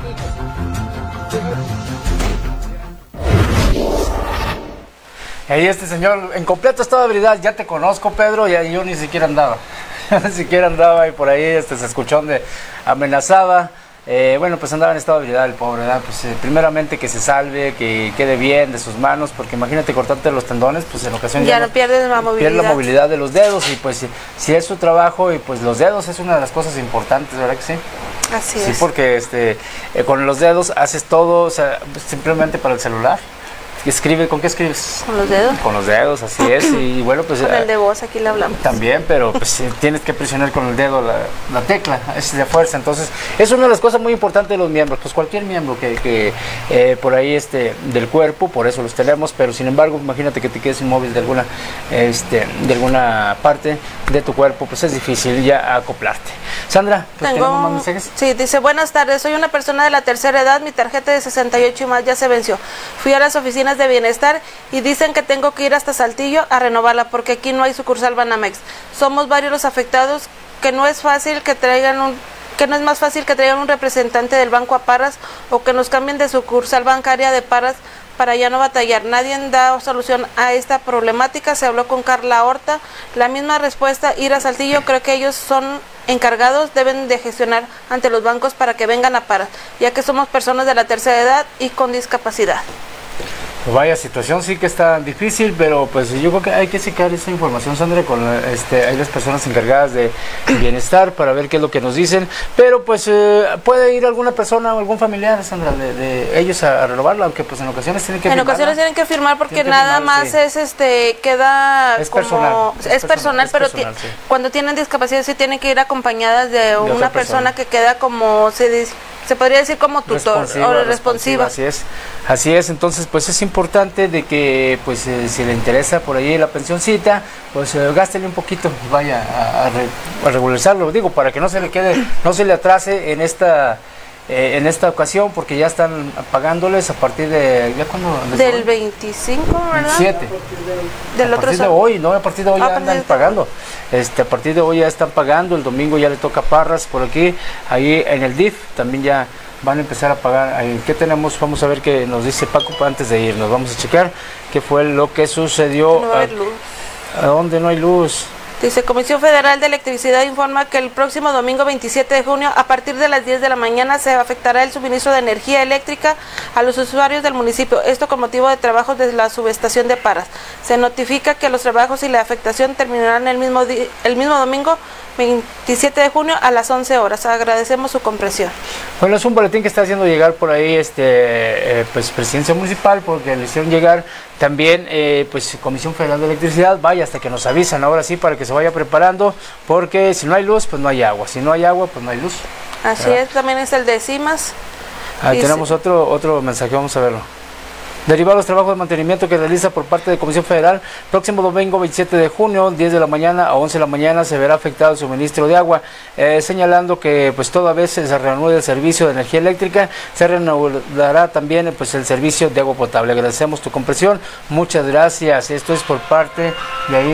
Ahí este señor, en completo estado de ebriedad, ya te conozco, Pedro, y yo ni siquiera andaba. Ni siquiera andaba y por ahí se escuchó donde amenazaba. Bueno, pues andaba en estado de ebriedad el pobre, ¿verdad? Pues primeramente que se salve, que quede bien de sus manos, porque imagínate cortarte los tendones, pues en ocasión ya no pierdes la movilidad. Pierde la movilidad de los dedos y pues si es su trabajo y pues los dedos es una de las cosas importantes, ¿verdad que sí? Así es. Sí, porque con los dedos haces todo, o sea, simplemente para el celular. Escribe, ¿con qué escribes? Con los dedos. Con los dedos, así es, y bueno, pues... Con el de voz, aquí le hablamos. También, pero pues tienes que presionar con el dedo la tecla, es de fuerza, entonces es una de las cosas muy importantes de los miembros, pues cualquier miembro que por ahí del cuerpo, por eso los tenemos, pero sin embargo, imagínate que te quedes inmóvil de alguna parte de tu cuerpo, pues es difícil ya acoplarte. Sandra, pues ¿tenemos más mensajes? Sí, dice, buenas tardes, soy una persona de la tercera edad, mi tarjeta de 68 y más ya se venció. Fui a las oficinas de bienestar y dicen que tengo que ir hasta Saltillo a renovarla porque aquí no hay sucursal Banamex. Somos varios los afectados, que no es fácil que traigan que no es más fácil que traigan un representante del banco a Parras o que nos cambien de sucursal bancaria de Parras para ya no batallar. Nadie da solución a esta problemática. Se habló con Carla Horta, la misma respuesta, ir a Saltillo. Creo que ellos son encargados, deben de gestionar ante los bancos para que vengan a Parras, ya que somos personas de la tercera edad y con discapacidad. Pues vaya situación, sí que está difícil, pero pues yo creo que hay que sacar esa información, Sandra, con hay las personas encargadas de bienestar para ver qué es lo que nos dicen, pero pues puede ir alguna persona o algún familiar, Sandra, de ellos a renovarla, aunque pues en ocasiones tienen que firmar. En ocasiones tienen que firmar porque nada más sí. queda es como personal, es personal, pero sí. Cuando tienen discapacidad sí tienen que ir acompañadas de una persona que queda como se podría decir como tutor o responsiva. Así es, entonces pues es importante de que pues si le interesa por ahí la pensioncita, pues gástele un poquito, vaya a regularizarlo, digo, para que no se le quede, no se le atrase en esta ocasión, porque ya están pagándoles a partir de del 25, ¿verdad? 27. Del otro de hoy, ¿no? A partir de hoy ya andan pagando. A partir de hoy ya están pagando, el domingo ya le toca Parras por aquí, ahí en el DIF también ya van a empezar a pagar. ¿Qué tenemos? Vamos a ver qué nos dice Paco antes de irnos. Vamos a checar qué fue lo que sucedió. No va a haber luz. ¿A dónde no hay luz? Dice, Comisión Federal de Electricidad informa que el próximo domingo 27 de junio, a partir de las 10 de la mañana, se afectará el suministro de energía eléctrica a los usuarios del municipio. Esto con motivo de trabajos de la subestación de Parras. Se notifica que los trabajos y la afectación terminarán el mismo domingo 27 de junio a las 11 horas. Agradecemos su comprensión. Bueno, es un boletín que está haciendo llegar por ahí pues Presidencia Municipal, porque le hicieron llegar también pues Comisión Federal de Electricidad. Vaya, hasta que nos avisan ahora sí, para que se vaya preparando, porque si no hay luz, pues no hay agua. Si no hay agua, pues no hay luz. Así es, también es el de CIMAS. Tenemos otro mensaje, vamos a verlo. Derivado los trabajos de mantenimiento que realiza por parte de Comisión Federal, próximo domingo 27 de junio, 10 de la mañana a 11 de la mañana, se verá afectado el suministro de agua, señalando que pues toda vez se reanude el servicio de energía eléctrica, se reanudará también pues el servicio de agua potable. Agradecemos tu comprensión, muchas gracias. Esto es por parte de ahí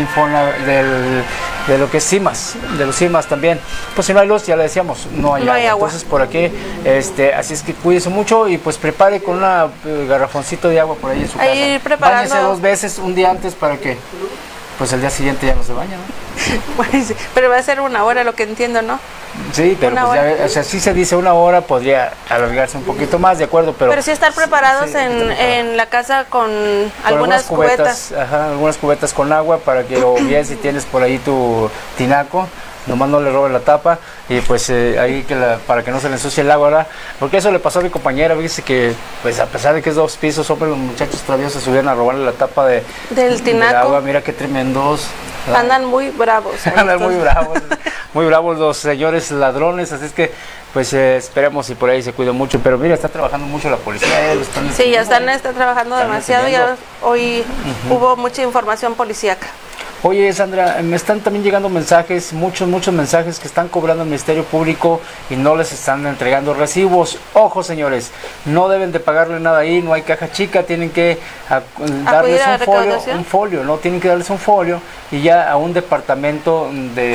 de lo que es CIMAS, de los CIMAS también. Pues si no hay luz, ya le decíamos, no hay agua. Entonces por aquí, así es que cuídese mucho y pues prepare con una garrafoncito de agua por ahí en su casa. Báñese 2 veces, un día antes para que pues el día siguiente ya no se baña, ¿no? Pues, pero va a ser 1 hora, lo que entiendo, ¿no? Sí, pero pues ya, o sea, sí se dice 1 hora, podría alargarse un poquito más, de acuerdo, pero sí estar preparados en la casa con algunas cubetas. Ajá, algunas cubetas con agua para que, o bien si tienes por ahí tu tinaco, nomás no le robe la tapa y pues ahí para que no se le ensucie el agua, ¿verdad? Porque eso le pasó a mi compañera, dice que pues a pesar de que es 2 pisos, hombre, los muchachos todavía se subieron a robarle la tapa del tinaco. Agua. Mira qué tremendos. Andan muy bravos. Andan muy bravos los señores ladrones, así es que pues esperemos y por ahí se cuiden mucho, pero mira, está trabajando mucho la policía. Sí, ya están trabajando demasiado, ya hoy hubo mucha información policíaca. Oye, Sandra, me están también llegando mensajes, muchos mensajes que están cobrando el Ministerio Público y no les están entregando recibos. Ojo, señores, no deben de pagarle nada ahí, no hay caja chica, tienen que darles un folio, no tienen que darles un folio y ya a un departamento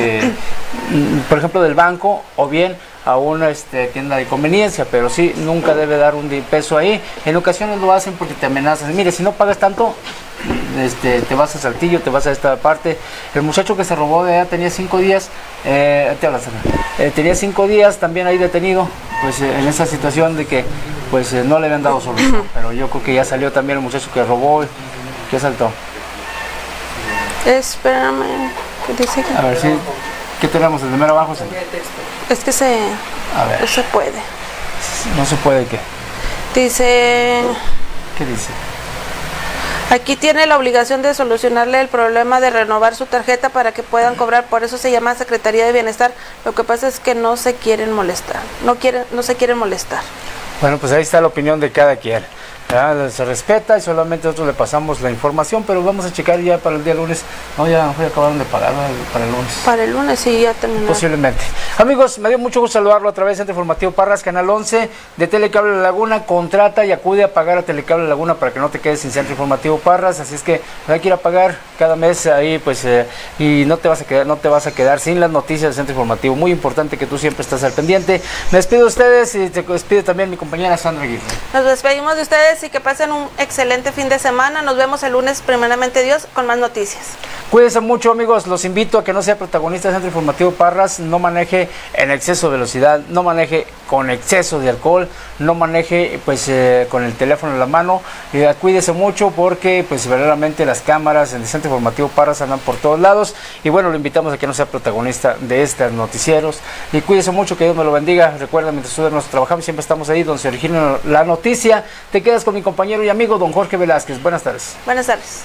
por ejemplo, del banco o bien a una tienda de conveniencia, pero sí, nunca debe dar un peso ahí. En ocasiones lo hacen porque te amenazan. Mire, si no pagas tanto, te vas a Saltillo, te vas a esta parte. El muchacho que se robó de allá tenía 5 días, tenía 5 días también ahí detenido, pues en esa situación de que pues no le habían dado solución, pero yo creo que ya salió también el muchacho que robó, que asaltó. Espérame, ¿qué dice? A ver si, ¿qué tenemos? ¿El de mero abajo? Es que no se puede. ¿No se puede qué? Dice... ¿Qué dice? Aquí tiene la obligación de solucionarle el problema de renovar su tarjeta para que puedan cobrar, por eso se llama Secretaría de Bienestar. Lo que pasa es que no se quieren molestar, no se quieren molestar. Bueno, pues ahí está la opinión de cada quien. Se respeta y solamente nosotros le pasamos la información, pero vamos a checar ya para el día lunes. No, ya acabaron de pagar para el lunes. Para el lunes sí, ya terminó. Posiblemente. Amigos, me dio mucho gusto saludarlo a través de Centro Informativo Parras, Canal 11 de Telecable La Laguna. Contrata y acude a pagar a Telecable La Laguna para que no te quedes sin Centro Informativo Parras. Así es que hay que ir a pagar cada mes ahí, pues, y no te vas a quedar sin las noticias del Centro Informativo. Muy importante que tú siempre estás al pendiente. Me despido de ustedes y te despide también mi compañera Sandra Aguirre. Nos despedimos de ustedes y que pasen un excelente fin de semana. Nos vemos el lunes, primeramente Dios, con más noticias. Cuídense mucho, amigos. Los invito a que no sea protagonista del Centro Informativo Parras. No maneje en exceso de velocidad, no maneje con exceso de alcohol, no maneje pues con el teléfono en la mano. Cuídese mucho porque pues verdaderamente las cámaras en el Centro Informativo Parras andan por todos lados. Y bueno, lo invitamos a que no sea protagonista de estos noticieros. Y cuídese mucho, que Dios me lo bendiga. Recuerda, mientras nosotros trabajamos, siempre estamos ahí donde se origina la noticia. Te quedas con mi compañero y amigo don Jorge Velázquez. Buenas tardes. Buenas tardes.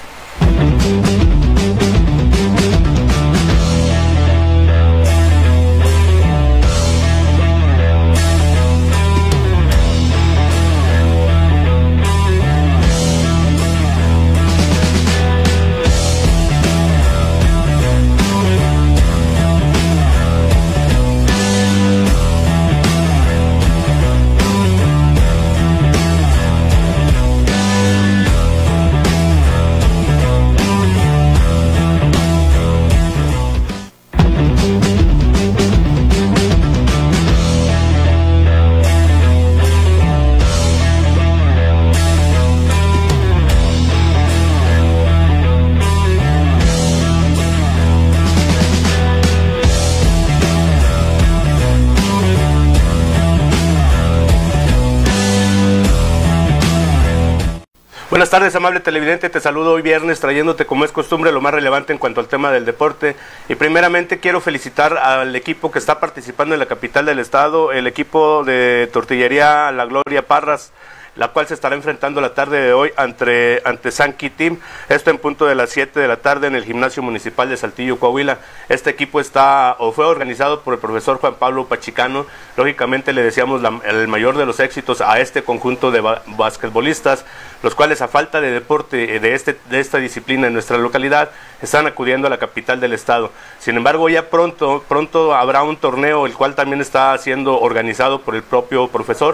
Buenas tardes, amable televidente, te saludo hoy viernes trayéndote como es costumbre lo más relevante en cuanto al tema del deporte y primeramente quiero felicitar al equipo que está participando en la capital del estado, el equipo de Tortillería La Gloria Parras, la cual se estará enfrentando la tarde de hoy ante Sankey Team, esto en punto de las 7 de la tarde en el Gimnasio Municipal de Saltillo, Coahuila. Este equipo fue organizado por el profesor Juan Pablo Pachicano. Lógicamente le deseamos el mayor de los éxitos a este conjunto de basquetbolistas, los cuales a falta de deporte de esta disciplina en nuestra localidad están acudiendo a la capital del estado. Sin embargo, ya pronto habrá un torneo, el cual también está siendo organizado por el propio profesor.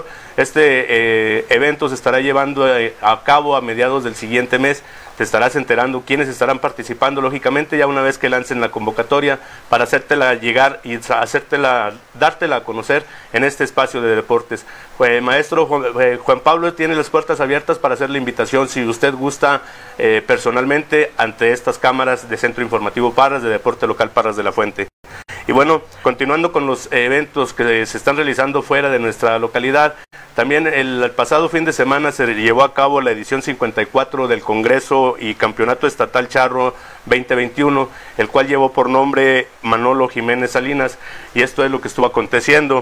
Este evento se estará llevando a cabo a mediados del siguiente mes. Te estarás enterando quiénes estarán participando, lógicamente, ya una vez que lancen la convocatoria para hacértela llegar y dártela a conocer en este espacio de deportes. Maestro Juan Pablo tiene las puertas abiertas para hacer la invitación, si usted gusta, personalmente, ante estas cámaras de Centro Informativo Parras, de Deporte Local Parras de la Fuente. Y bueno, continuando con los eventos que se están realizando fuera de nuestra localidad, también el pasado fin de semana se llevó a cabo la edición 54 del Congreso y Campeonato Estatal Charro 2021, el cual llevó por nombre Manolo Jiménez Salinas, y esto es lo que estuvo aconteciendo.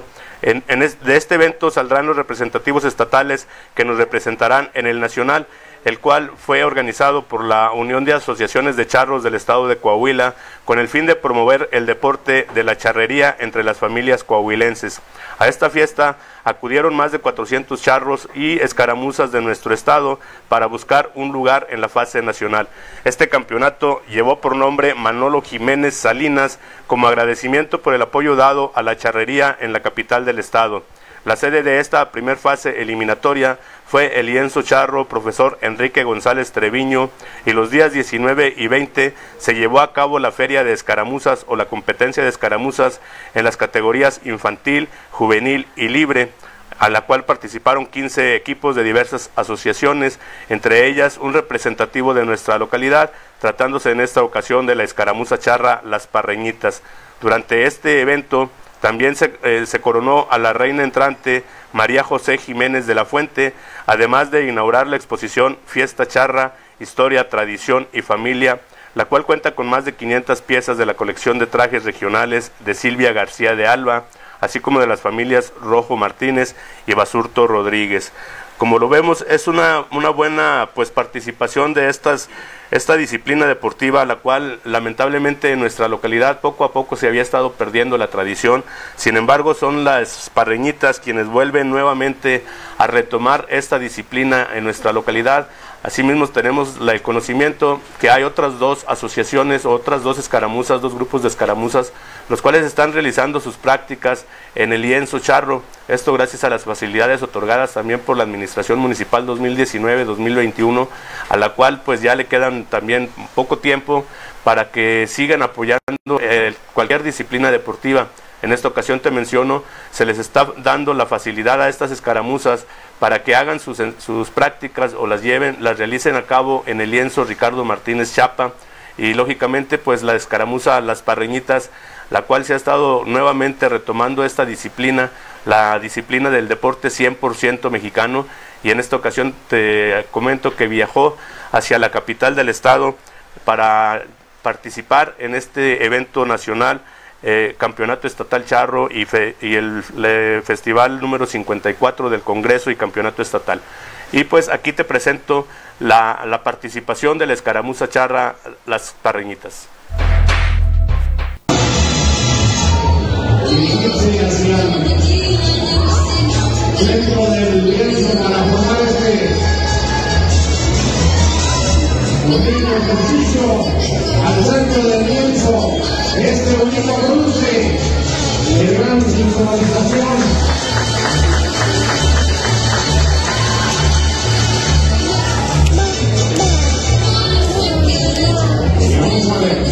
De este evento saldrán los representativos estatales que nos representarán en el nacional, el cual fue organizado por la Unión de Asociaciones de Charros del Estado de Coahuila, con el fin de promover el deporte de la charrería entre las familias coahuilenses. A esta fiesta acudieron más de 400 charros y escaramuzas de nuestro estado para buscar un lugar en la fase nacional. Este campeonato llevó por nombre Manolo Jiménez Salinas, como agradecimiento por el apoyo dado a la charrería en la capital del estado. La sede de esta primer fase eliminatoria fue el lienzo charro Profesor Enrique González Treviño, y los días 19 y 20 se llevó a cabo la feria de escaramuzas o la competencia de escaramuzas en las categorías infantil, juvenil y libre, a la cual participaron 15 equipos de diversas asociaciones, entre ellas un representativo de nuestra localidad, tratándose en esta ocasión de la escaramuza charra Las Parreñitas. Durante este evento también se coronó a la reina entrante María José Jiménez de la Fuente, además de inaugurar la exposición Fiesta Charra, Historia, Tradición y Familia, la cual cuenta con más de 500 piezas de la colección de trajes regionales de Silvia García de Alba, así como de las familias Rojo Martínez y Basurto Rodríguez. Como lo vemos, es una buena participación de esta disciplina deportiva, la cual lamentablemente en nuestra localidad poco a poco se había estado perdiendo la tradición. Sin embargo, son las parreñitas quienes vuelven nuevamente a retomar esta disciplina en nuestra localidad. Asimismo tenemos el conocimiento que hay otras dos asociaciones, otras dos escaramuzas, dos grupos de escaramuzas, los cuales están realizando sus prácticas en el lienzo charro. Esto gracias a las facilidades otorgadas también por la Administración Municipal 2019-2021, a la cual pues ya le quedan también poco tiempo para que sigan apoyando cualquier disciplina deportiva. En esta ocasión te menciono, se les está dando la facilidad a estas escaramuzas para que hagan sus prácticas o las realicen a cabo en el lienzo Ricardo Martínez Chapa, y lógicamente pues la escaramuza Las Parreñitas, la cual se ha estado nuevamente retomando esta disciplina, la disciplina del deporte 100% mexicano, y en esta ocasión te comento que viajó hacia la capital del estado para participar en este evento nacional, Campeonato Estatal Charro y el Festival número 54 del Congreso y Campeonato Estatal. Y pues aquí te presento la participación de la escaramuza charra Las Parreñitas. Dentro del lienzo para formar único ejercicio, al centro del lienzo, este bonito cruce de gran sincronización. Vamos a ver.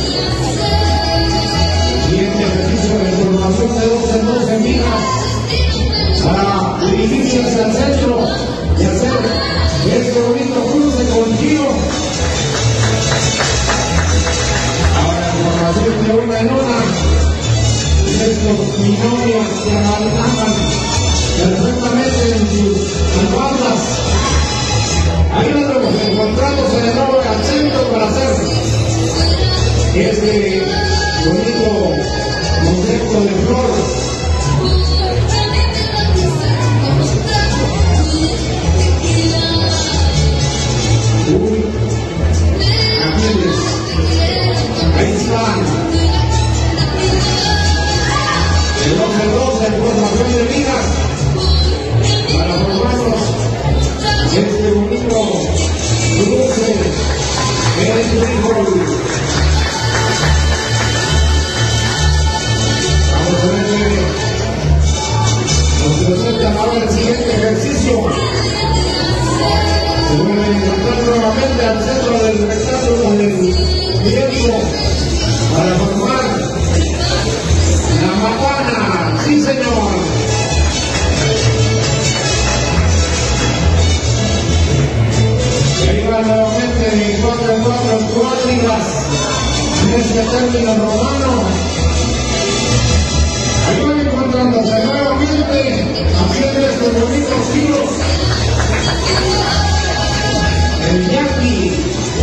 El siguiente ejercicio de formación de 12 en 12 miras para dirigirse hacia el centro y hacer este bonito cruce con giro. Ahora la formación de una en una, y estos minorios que avanzan perfectamente en sus espaldas. Ahí lo vemos en Se presentan ahora el siguiente ejercicio. Se vuelven a encontrar nuevamente al centro del espectáculo del viento para formar la Maguana. Sí, señor. Y ahí va nuevamente de 4 en 4 en Crónicas, en este término romano. Ahí van encontrándose nuevamente, haciendo estos bonitos tiros. El Yaqui.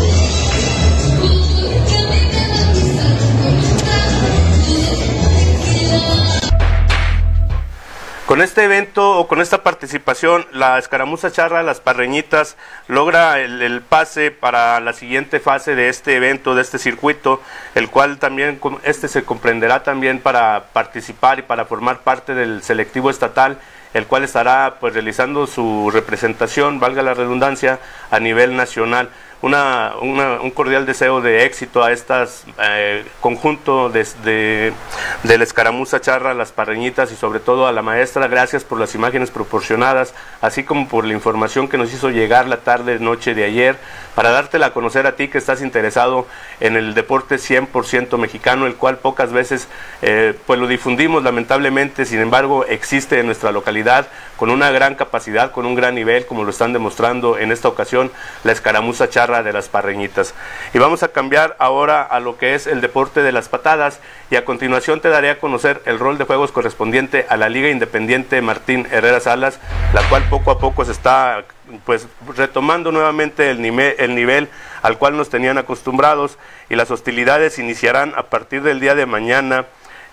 Con este evento o con esta participación, la escaramuza charra, las parreñitas, logra el pase para la siguiente fase de este evento, de este circuito, el cual también se comprenderá también para participar y para formar parte del selectivo estatal, el cual estará pues realizando su representación, valga la redundancia, a nivel nacional. Un cordial deseo de éxito a estas conjunto de la escaramuza charra, las parreñitas y sobre todo a la maestra. Gracias por las imágenes proporcionadas, así como por la información que nos hizo llegar la noche de ayer, para dártela a conocer a ti que estás interesado en el deporte 100% mexicano, el cual pocas veces pues lo difundimos lamentablemente. Sin embargo, existe en nuestra localidad con una gran capacidad, con un gran nivel, como lo están demostrando en esta ocasión la escaramuza charra de las parreñitas. Y vamos a cambiar ahora a lo que es el deporte de las patadas, y a continuación te daré a conocer el rol de juegos correspondiente a la Liga Independiente Martín Herrera Salas, la cual poco a poco se está pues retomando nuevamente el nivel al cual nos tenían acostumbrados, y las hostilidades iniciarán a partir del día de mañana.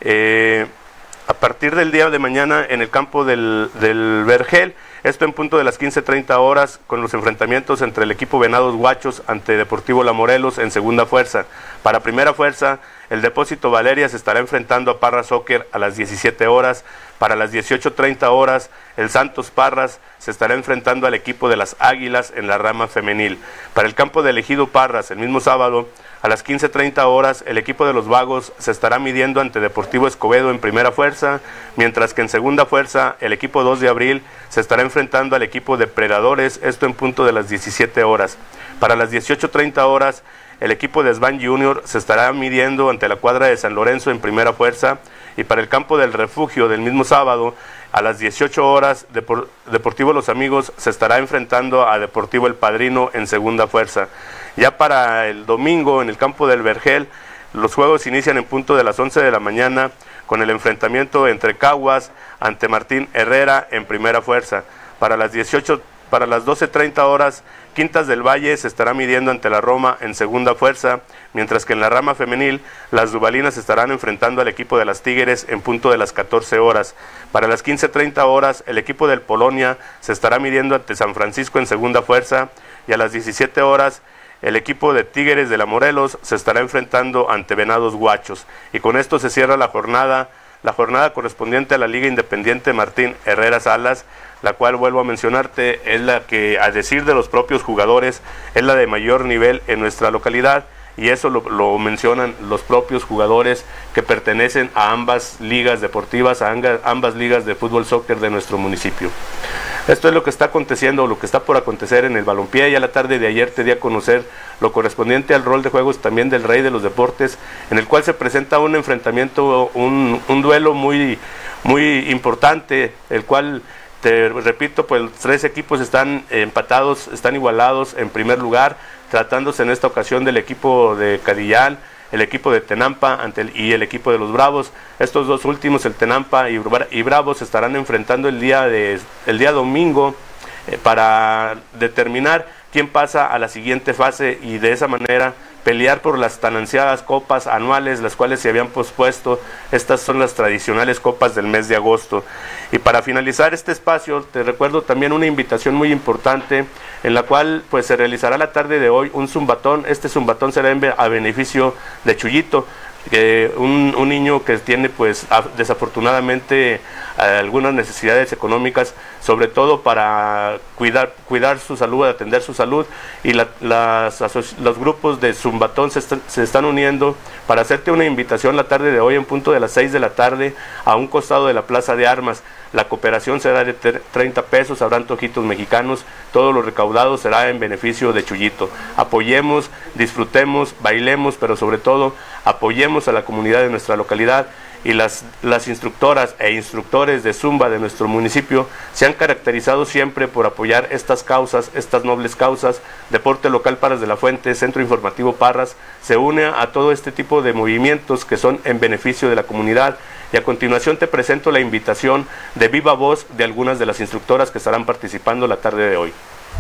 En el campo del Vergel, esto en punto de las 15:30 horas, con los enfrentamientos entre el equipo Venados Guachos ante Deportivo La Morelos en segunda fuerza. Para primera fuerza, el Depósito Valeria se estará enfrentando a Parras Soccer a las 17 horas. Para las 18:30 horas, el Santos Parras se estará enfrentando al equipo de las Águilas en la rama femenil. Para el campo de Ejido Parras, el mismo sábado, a las 15:30 horas, el equipo de los Vagos se estará midiendo ante Deportivo Escobedo en primera fuerza, mientras que en segunda fuerza, el equipo 2 de abril se estará enfrentando al equipo de Predadores, esto en punto de las 17 horas. Para las 18:30 horas, el equipo de Svan Junior se estará midiendo ante la cuadra de San Lorenzo en primera fuerza, y para el campo del Refugio del mismo sábado, a las 18 horas, Deportivo Los Amigos se estará enfrentando a Deportivo El Padrino en segunda fuerza. Ya para el domingo, en el campo del Vergel, los juegos inician en punto de las 11 de la mañana con el enfrentamiento entre Caguas ante Martín Herrera en primera fuerza. Para las 12:30 horas, Quintas del Valle se estará midiendo ante la Roma en segunda fuerza, mientras que en la rama femenil, las Duvalinas estarán enfrentando al equipo de las Tigres en punto de las 14 horas. Para las 15:30 horas, el equipo del Polonia se estará midiendo ante San Francisco en segunda fuerza, y a las 17 horas, el equipo de Tigres de la Morelos se estará enfrentando ante Venados Guachos. Y con esto se cierra la jornada correspondiente a la Liga Independiente Martín Herrera Salas, la cual, vuelvo a mencionarte, es la que, a decir de los propios jugadores, es la de mayor nivel en nuestra localidad, y eso lo mencionan los propios jugadores que pertenecen a ambas ligas deportivas, a ambas ligas de fútbol soccer de nuestro municipio. Esto es lo que está aconteciendo, lo que está por acontecer en el balompié. Ya la tarde de ayer te di a conocer lo correspondiente al rol de juegos también del Rey de los Deportes, en el cual se presenta un enfrentamiento, un duelo muy importante, el cual, te repito, pues 3 equipos están empatados, están igualados en primer lugar, tratándose en esta ocasión del equipo de Cadillán, el equipo de Tenampa y el equipo de los Bravos. Estos dos últimos, el Tenampa y Bravos, se estarán enfrentando el día domingo para determinar quién pasa a la siguiente fase, y de esa manera pelear por las tan ansiadas copas anuales, las cuales se habían pospuesto. Estas son las tradicionales copas del mes de agosto. Y para finalizar este espacio, te recuerdo también una invitación muy importante, en la cual pues se realizará la tarde de hoy un zumbatón. Este zumbatón será a beneficio de Chuyito. un niño que tiene pues desafortunadamente algunas necesidades económicas, sobre todo para cuidar su salud, atender su salud, y los grupos de Zumbatón se están uniendo para hacerte una invitación la tarde de hoy en punto de las 6 de la tarde a un costado de la Plaza de Armas. La cooperación será de 30 pesos, habrá antojitos mexicanos, todo lo recaudado será en beneficio de Chuyito. Apoyemos, disfrutemos, bailemos, pero sobre todo apoyemos a la comunidad de nuestra localidad. Y las instructoras e instructores de Zumba de nuestro municipio se han caracterizado siempre por apoyar estas causas, estas nobles causas. Deporte Local Parras de la Fuente, Centro Informativo Parras, se une a todo este tipo de movimientos que son en beneficio de la comunidad. Y a continuación te presento la invitación de viva voz de algunas de las instructoras que estarán participando la tarde de hoy.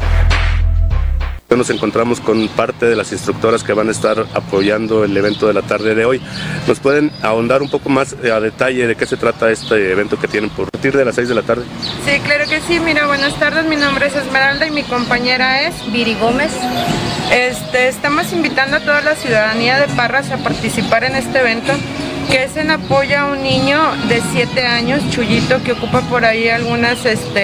Nos encontramos con parte de las instructoras que van a estar apoyando el evento de la tarde de hoy. ¿Nos pueden ahondar un poco más a detalle de qué se trata este evento que tienen por partir de las 6 de la tarde? Sí, claro que sí. Mira, buenas tardes. Mi nombre es Esmeralda y mi compañera es Viri Gómez. Estamos invitando a toda la ciudadanía de Parras a participar en este evento, que es en apoyo a un niño de 7 años, Chuyito, que ocupa por ahí algunos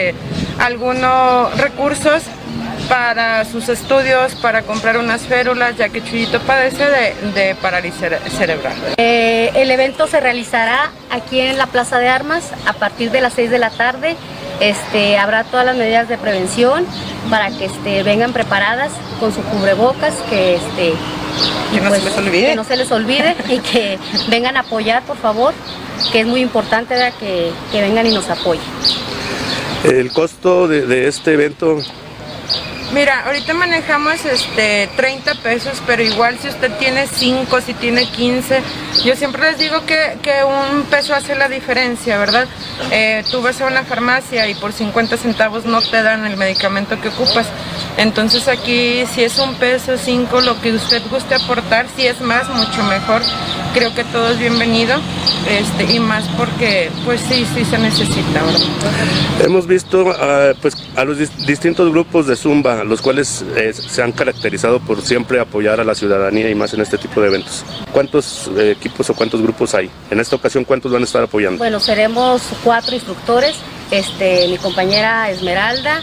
recursos para sus estudios, para comprar unas férulas, ya que Chuyito padece de parálisis cerebral. El evento se realizará aquí en la Plaza de Armas a partir de las 6 de la tarde. Habrá todas las medidas de prevención para que vengan preparadas con su cubrebocas, que no se les olvide y que vengan a apoyar, por favor, que es muy importante, ¿verdad?, que vengan y nos apoyen. El costo de este evento. Mira, ahorita manejamos 30 pesos, pero igual si usted tiene 5, si tiene 15, yo siempre les digo que un peso hace la diferencia, ¿verdad? Tú vas a una farmacia y por 50 centavos no te dan el medicamento que ocupas. Entonces aquí si es 1 peso, 5, lo que usted guste aportar, si es más, mucho mejor. Creo que todo es bienvenido, y más porque pues sí se necesita, ¿verdad? Hemos visto a los distintos grupos de Zumba, los cuales se han caracterizado por siempre apoyar a la ciudadanía y más en este tipo de eventos. ¿Cuántos equipos o cuántos grupos hay? En esta ocasión, ¿cuántos van a estar apoyando? Bueno, seremos 4 instructores, mi compañera Esmeralda,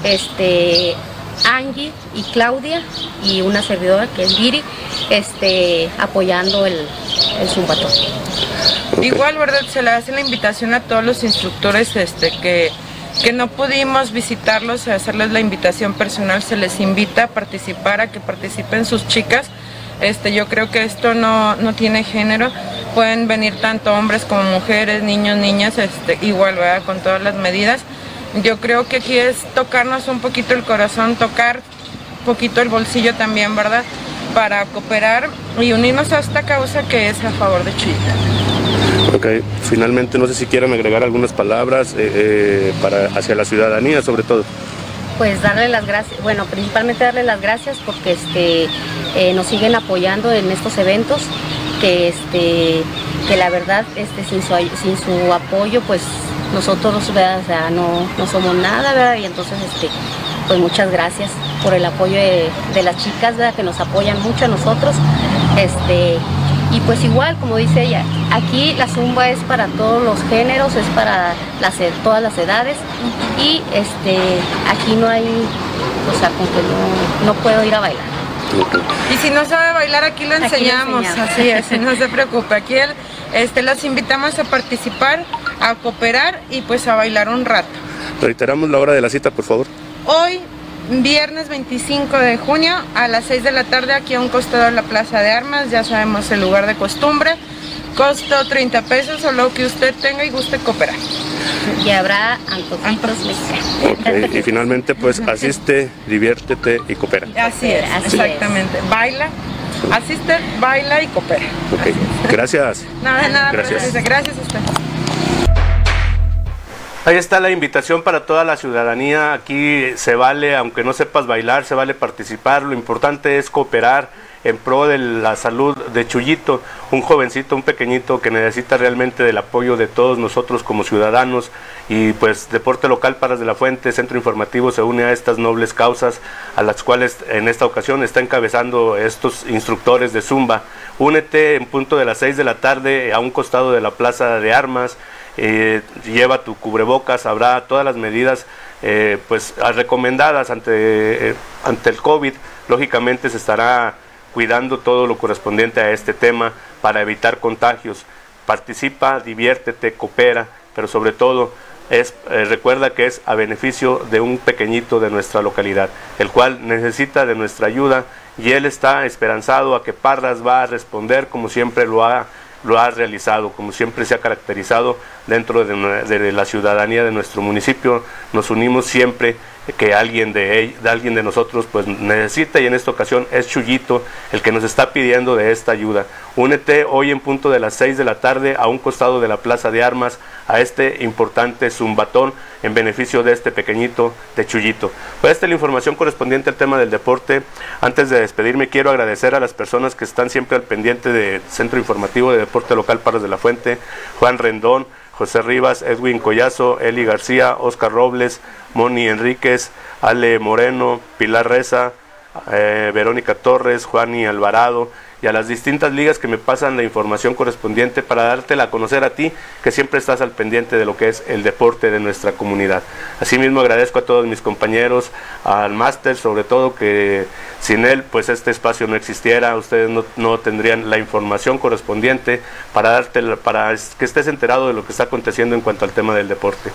Angie y Claudia, y una servidora que es Viri, apoyando el Zumbatón. Okay. Igual, ¿verdad? Se le hace la invitación a todos los instructores que no pudimos visitarlos, a hacerles la invitación personal, se les invita a participar, a que participen sus chicas. Yo creo que esto no tiene género, pueden venir tanto hombres como mujeres, niños, niñas, igual, ¿verdad?, con todas las medidas. Yo creo que aquí es tocarnos un poquito el corazón, tocar un poquito el bolsillo también, ¿verdad?, para cooperar y unirnos a esta causa que es a favor de Chuyito. Ok, finalmente no sé si quieran agregar algunas palabras hacia la ciudadanía sobre todo. Pues darle las gracias, bueno, principalmente darle las gracias porque nos siguen apoyando en estos eventos, que la verdad sin su apoyo pues nosotros, ¿verdad?, o sea, no somos nada, ¿verdad? Y entonces pues muchas gracias por el apoyo de las chicas, ¿verdad?, que nos apoyan mucho a nosotros. Y pues igual, como dice ella, aquí la Zumba es para todos los géneros, es para todas las edades, y aquí no hay, o sea, como que no puedo ir a bailar. Y si no sabe bailar, aquí lo enseñamos, así es, no se preocupe, aquí los invitamos a participar, a cooperar y pues a bailar un rato. Reiteramos la hora de la cita, por favor. Hoy, viernes 25 de junio a las 6 de la tarde, aquí a un costado de la Plaza de Armas, ya sabemos el lugar de costumbre, costo 30 pesos o lo que usted tenga y guste cooperar. Y habrá antojitos mexicanos. Okay. Y finalmente pues asiste, diviértete y coopera. Así es, exactamente, baila, asiste, baila y coopera. Okay. Gracias. Nada, gracias. Gracias a usted. Ahí está la invitación para toda la ciudadanía. Aquí se vale, aunque no sepas bailar, se vale participar. Lo importante es cooperar en pro de la salud de Chuyito, un jovencito, un pequeñito que necesita realmente del apoyo de todos nosotros como ciudadanos. Y pues Deporte Local Parras de la Fuente, Centro Informativo, se une a estas nobles causas a las cuales en esta ocasión está encabezando estos instructores de Zumba. Únete en punto de las 6 de la tarde a un costado de la Plaza de Armas. Lleva tu cubrebocas, habrá todas las medidas pues recomendadas ante el COVID. Lógicamente se estará cuidando todo lo correspondiente a este tema para evitar contagios. Participa, diviértete, coopera, pero sobre todo recuerda que es a beneficio de un pequeñito de nuestra localidad, el cual necesita de nuestra ayuda, y él está esperanzado a que Parras va a responder como siempre lo ha realizado, como siempre se ha caracterizado dentro de la ciudadanía de nuestro municipio. Nos unimos siempre que alguien de nosotros pues necesita, y en esta ocasión es Chuyito el que nos está pidiendo de esta ayuda. Únete hoy en punto de las 6 de la tarde a un costado de la Plaza de Armas a este importante zumbatón en beneficio de este pequeñito de Chuyito. Pues esta es la información correspondiente al tema del deporte. Antes de despedirme, quiero agradecer a las personas que están siempre al pendiente del Centro Informativo de Deporte Local Parras de la Fuente: Juan Rendón, José Rivas, Edwin Collazo, Eli García, Oscar Robles, Moni Enríquez, Ale Moreno, Pilar Reza, Verónica Torres, Juani Alvarado, y a las distintas ligas que me pasan la información correspondiente para dártela a conocer a ti, que siempre estás al pendiente de lo que es el deporte de nuestra comunidad. Asimismo agradezco a todos mis compañeros, al máster sobre todo, que sin él pues este espacio no existiera. Ustedes no tendrían la información correspondiente para que estés enterado de lo que está aconteciendo en cuanto al tema del deporte.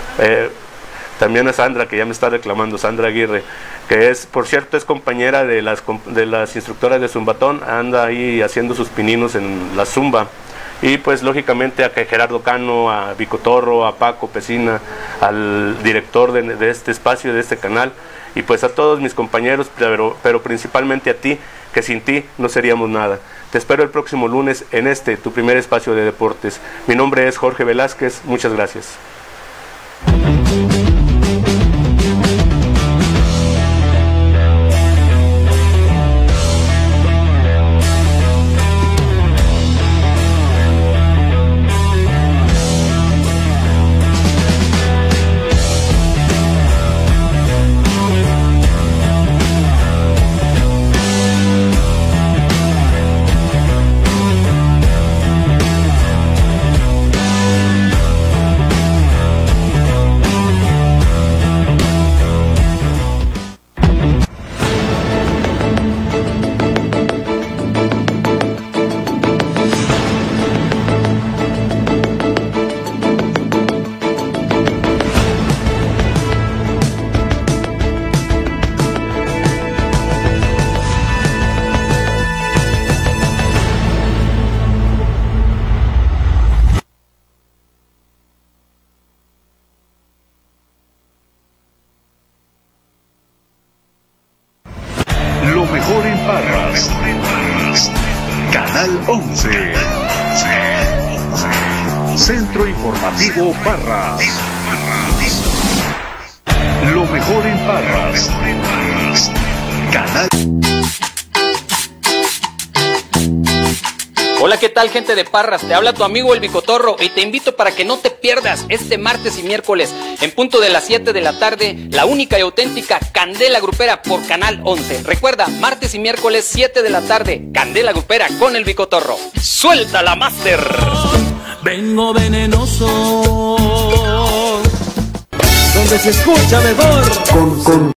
También a Sandra, que ya me está reclamando, Sandra Aguirre, que es, por cierto, es compañera de las instructoras de Zumbatón, anda ahí haciendo sus pininos en la Zumba. Y pues lógicamente a Gerardo Cano, a Bicotorro, a Paco Pesina, al director de este espacio, de este canal, y pues a todos mis compañeros, pero principalmente a ti, que sin ti no seríamos nada. Te espero el próximo lunes en tu primer espacio de deportes. Mi nombre es Jorge Velázquez, muchas gracias. Canal 11. Centro Informativo Parras. Lo mejor en Parras. Canal. Hola, ¿qué tal, gente de Parras? Te habla tu amigo el Bicotorro y te invito para que no te pierdas este martes y miércoles en punto de las 7 de la tarde, la única y auténtica Candela Grupera por Canal 11. Recuerda, martes y miércoles 7 de la tarde, Candela Grupera con el Bicotorro. ¡Suéltala, Master! Vengo venenoso, donde se escucha mejor.